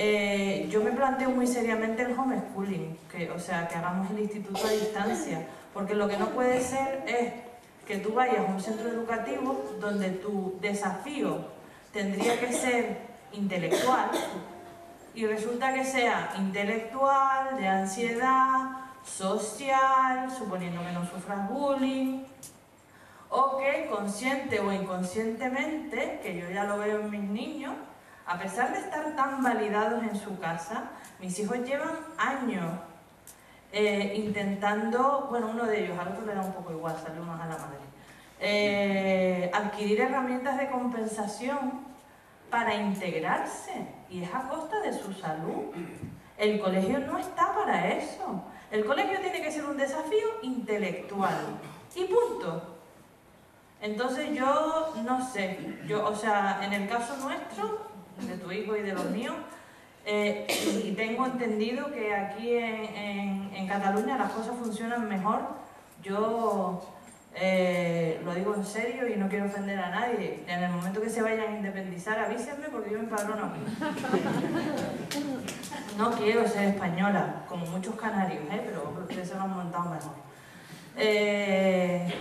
[SPEAKER 3] Eh, yo me planteo muy seriamente el homeschooling, que, o sea, que hagamos el instituto a distancia, Porque lo que no puede ser es que tú vayas a un centro educativo donde tu desafío tendría que ser intelectual y resulta que sea intelectual, de ansiedad, social, suponiendo que no sufras bullying, o que consciente o inconscientemente, que yo ya lo veo en mis niños, a pesar de estar tan validados en su casa, mis hijos llevan años eh, intentando, bueno, uno de ellos, al otro le da un poco igual, salió más a la madre, eh, adquirir herramientas de compensación para integrarse, y es a costa de su salud. El colegio no está para eso. El colegio tiene que ser un desafío intelectual, y punto. Entonces yo no sé, yo, o sea, en el caso nuestro, de tu hijo y de los míos, eh, y tengo entendido que aquí en, en, en Cataluña las cosas funcionan mejor. Yo eh, lo digo en serio y no quiero ofender a nadie. En el momento que se vayan a independizar, avísenme porque yo me empadrono aquí. No quiero ser española, como muchos canarios, ¿eh? Pero ustedes se lo han montado mejor. Eh,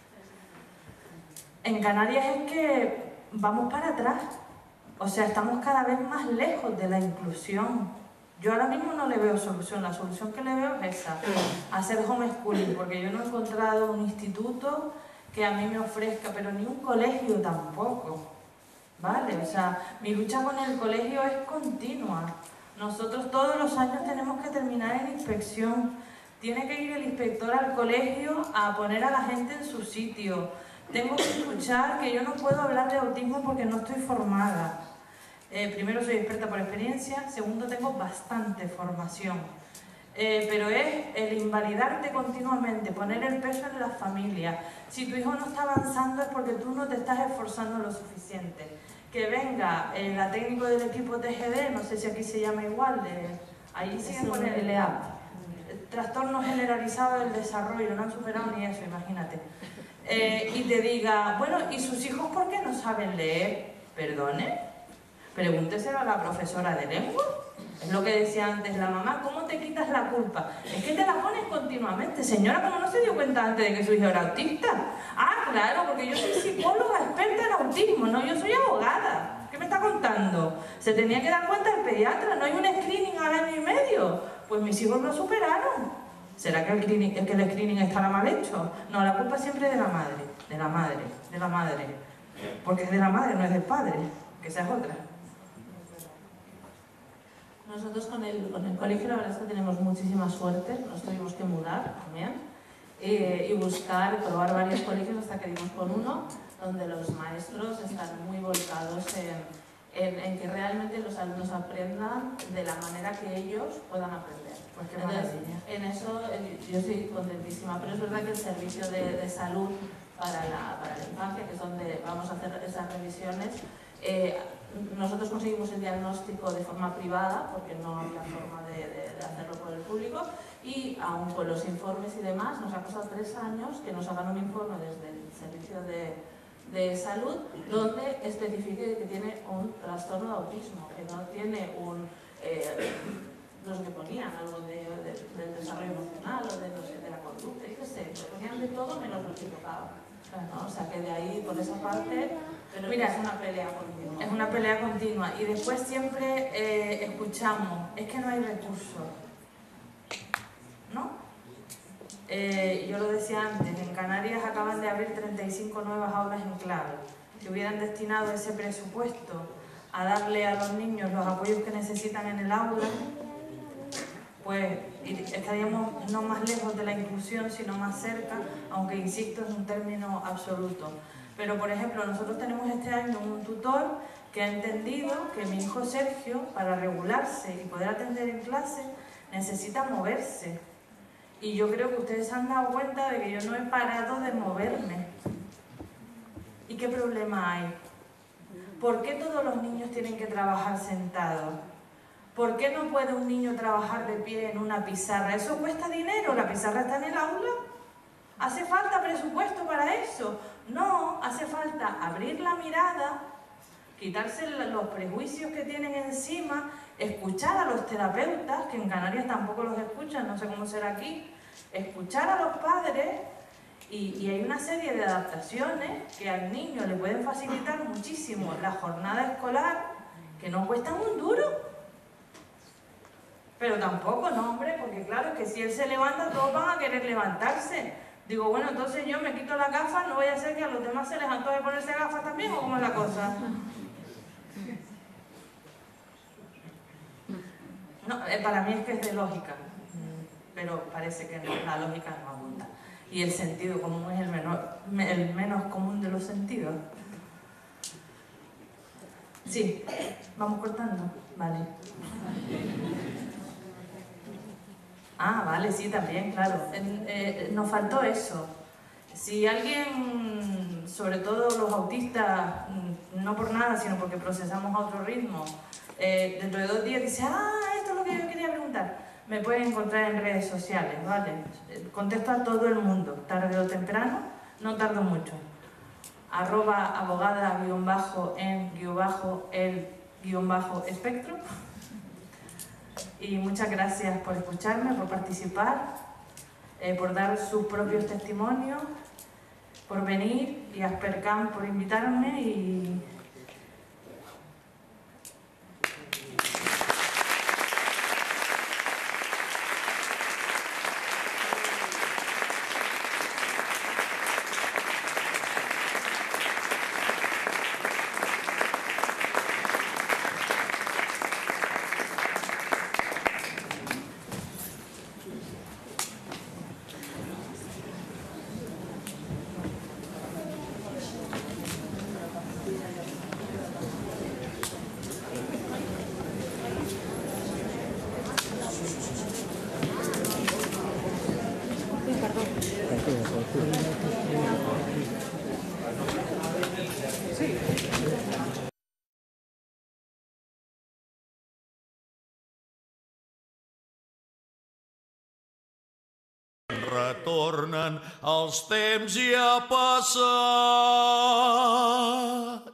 [SPEAKER 3] en Canarias es que vamos para atrás. O sea, estamos cada vez más lejos de la inclusión. Yo ahora mismo no le veo solución. La solución que le veo es esa, hacer homeschooling, porque yo no he encontrado un instituto que a mí me ofrezca, pero ni un colegio tampoco, ¿vale? O sea, mi lucha con el colegio es continua. Nosotros todos los años tenemos que terminar en inspección. Tiene que ir el inspector al colegio a poner a la gente en su sitio. Tengo que escuchar que yo no puedo hablar de autismo porque no estoy formada. Eh, primero, soy experta por experiencia. Segundo, tengo bastante formación. Eh, pero es el invalidarte continuamente, poner el peso en la familia. Si tu hijo no está avanzando es porque tú no te estás esforzando lo suficiente. Que venga eh, la técnico del equipo T G D, no sé si aquí se llama igual, de, ahí siguen con el L A P. Trastorno generalizado del desarrollo, no han superado ni eso, imagínate. Eh, y te diga, bueno, ¿y sus hijos por qué no saben leer? ¿Perdone? Pregúnteselo a la profesora de lengua. Es lo que decía antes la mamá, ¿cómo te quitas la culpa? Es que te la pones continuamente. Señora, ¿cómo no se dio cuenta antes de que su hijo era autista? Ah, claro, porque yo soy psicóloga experta en autismo, no, yo soy abogada. ¿Qué me está contando? Se tenía que dar cuenta el pediatra, no hay un screening al año y medio. Pues mis hijos lo superaron. ¿Será que el, screening, que el screening estará mal hecho? No, la culpa siempre es de la madre, de la madre, de la madre. Porque es de la madre, no es del padre, que esa es otra.
[SPEAKER 10] Nosotros con el, con el colegio la verdad es que tenemos muchísima suerte, nos tuvimos que mudar también eh, y buscar, probar varios colegios hasta que dimos con uno, donde los maestros están muy volcados en, en, en que realmente los alumnos aprendan de la manera que ellos puedan aprender.
[SPEAKER 3] Pues qué
[SPEAKER 10] Entonces,
[SPEAKER 3] maravilla.
[SPEAKER 10] en eso eh, yo estoy contentísima, pero es verdad que el servicio de, de salud para la, para la infancia, que es donde vamos a hacer esas revisiones, eh, nosotros conseguimos el diagnóstico de forma privada, porque no había forma de, de, de hacerlo por el público, y aún con los informes y demás, nos ha costado tres años que nos hagan un informe desde el servicio de, de salud, donde especifique que tiene un trastorno de autismo, que no tiene un... Eh, los que ponían algo de, de, del desarrollo emocional o de, no sé, de la conducta, yo qué sé, lo ponían de todo menos lo que tocaba. ¿No? O sea que de ahí, por esa parte, pero mira, es una pelea continua.
[SPEAKER 3] Es una pelea continua y después siempre eh, escuchamos, es que no hay recursos, ¿no? Eh, yo lo decía antes, en Canarias acaban de abrir treinta y cinco nuevas aulas en clave. Si hubieran destinado ese presupuesto a darle a los niños los apoyos que necesitan en el aula, pues estaríamos no más lejos de la inclusión, sino más cerca, aunque insisto, es un término absoluto. Pero, por ejemplo, nosotros tenemos este año un tutor que ha entendido que mi hijo Sergio, para regularse y poder atender en clase, necesita moverse. Y yo creo que ustedes se han dado cuenta de que yo no he parado de moverme. ¿Y qué problema hay? ¿Por qué todos los niños tienen que trabajar sentados? ¿Por qué no puede un niño trabajar de pie en una pizarra? ¿Eso cuesta dinero? ¿La pizarra está en el aula? ¿Hace falta presupuesto para eso? No, hace falta abrir la mirada, quitarse los prejuicios que tienen encima, escuchar a los terapeutas, que en Canarias tampoco los escuchan, no sé cómo será aquí, escuchar a los padres y, y hay una serie de adaptaciones que al niño le pueden facilitar muchísimo la jornada escolar, que no cuestan un duro. Pero tampoco, no, hombre, porque claro, es que si él se levanta, todos van a querer levantarse. Digo, bueno, entonces yo me quito las gafas, no voy a hacer que a los demás se les antoje ponerse gafas también, ¿o cómo es la cosa? No, para mí es que es de lógica, pero parece que no, la lógica no abunda. Y el sentido común es el, menor, el menos común de los sentidos. Sí, vamos cortando, vale. Ah, vale, sí, también, claro. Eh, eh, nos faltó eso. Si alguien, sobre todo los autistas, no por nada, sino porque procesamos a otro ritmo, eh, dentro de dos días dice, ah, esto es lo que yo quería preguntar, me pueden encontrar en redes sociales, ¿vale? Contesto a todo el mundo, tarde o temprano, no tardo mucho. Arroba abogada guión bajo en guión bajo el guión bajo espectro. Y muchas gracias por escucharme, por participar, eh, por dar sus propios testimonios, por venir, y a Aspercam por invitarme. Y
[SPEAKER 11] retornen els temps ja passat.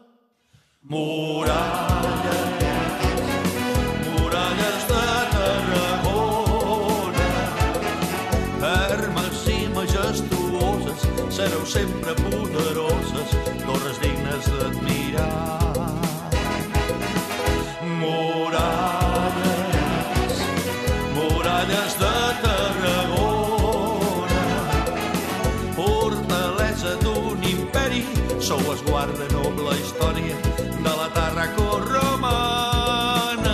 [SPEAKER 11] Muralles, muralles de Tarragona, fermes i majestuoses, sereu sempre poderoses, torres dignes d'admirar. Muralles, muralles de Tarragona, fortalesa d'un imperi, sou esguard de noble història de la Tarraco-romana.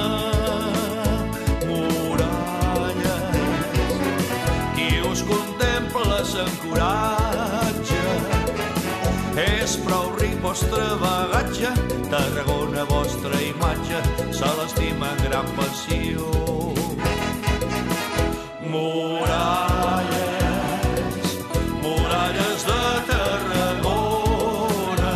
[SPEAKER 11] Muralles, qui us contempla s'encoratja, és prou ric vostre bagatge, Tarragona, vostra imatge, se l'estima en gran passió. Muralles, muralles de Tarragona.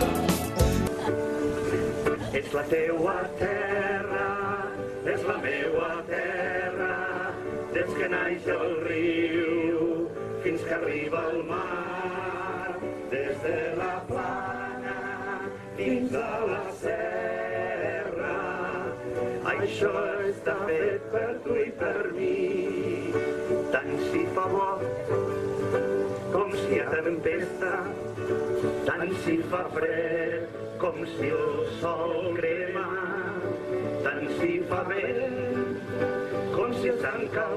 [SPEAKER 12] Ets la teua terra, és la meua terra, des que naix el riu fins que arriba al mar, des de la plana fins a la serra. Això està fet per tu i per mi, tant si fa bo com si hi ha tempesta, tant si fa fred com si el sol crema, tant si fa vent com si s'han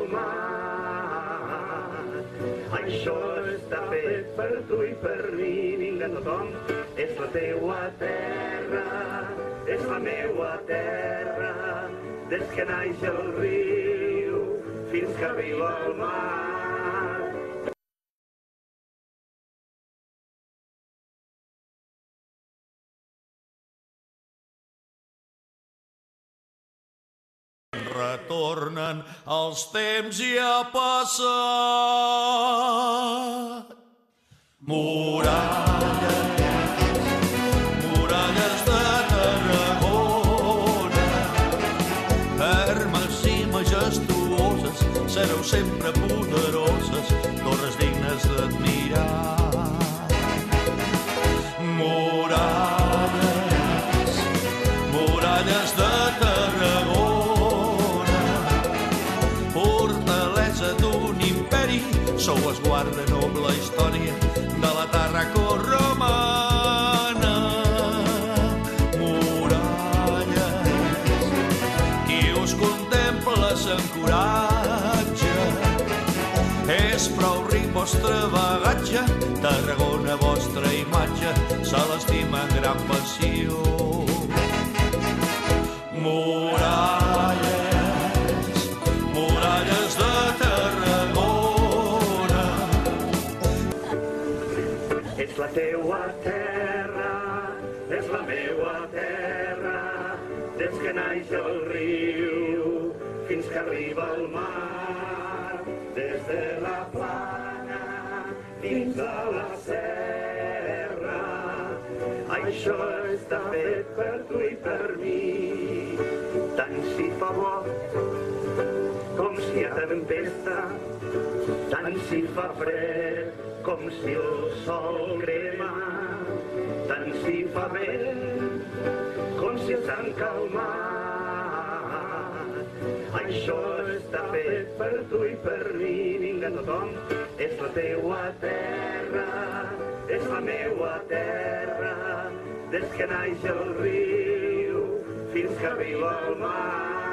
[SPEAKER 12] calmat. Això està fet per tu i per mi, vinga tothom, és la teua terra, és la meua terra, des que naix el riu fins que arriba al mar.
[SPEAKER 11] Retornen els temps ja passat. Muralles, muralles de Tarragona, fermes i majestuoses, sereu sempre poderoses, torres dignes d'admirar. Muralles, muralles de Tarragona, fortalesa d'un imperi, nostre bagatge, Tarragona, vostra imatge, se l'estima en gran passió. Muralles, muralles de Tarragona.
[SPEAKER 12] És la teua terra, és la meua terra, des que naix el riu fins que arriba al mar, des de la plana fins a la serra. Això està fet per tu i per mi, tant si fa bo com si hi ha tempesta, tant si fa fred com si el sol crema, tant si fa vent com si s'han calmat. Això està fet per tu i per mi, vinga tothom. És la teua terra, és la meua terra, des que naix el riu fins que arriba al mar.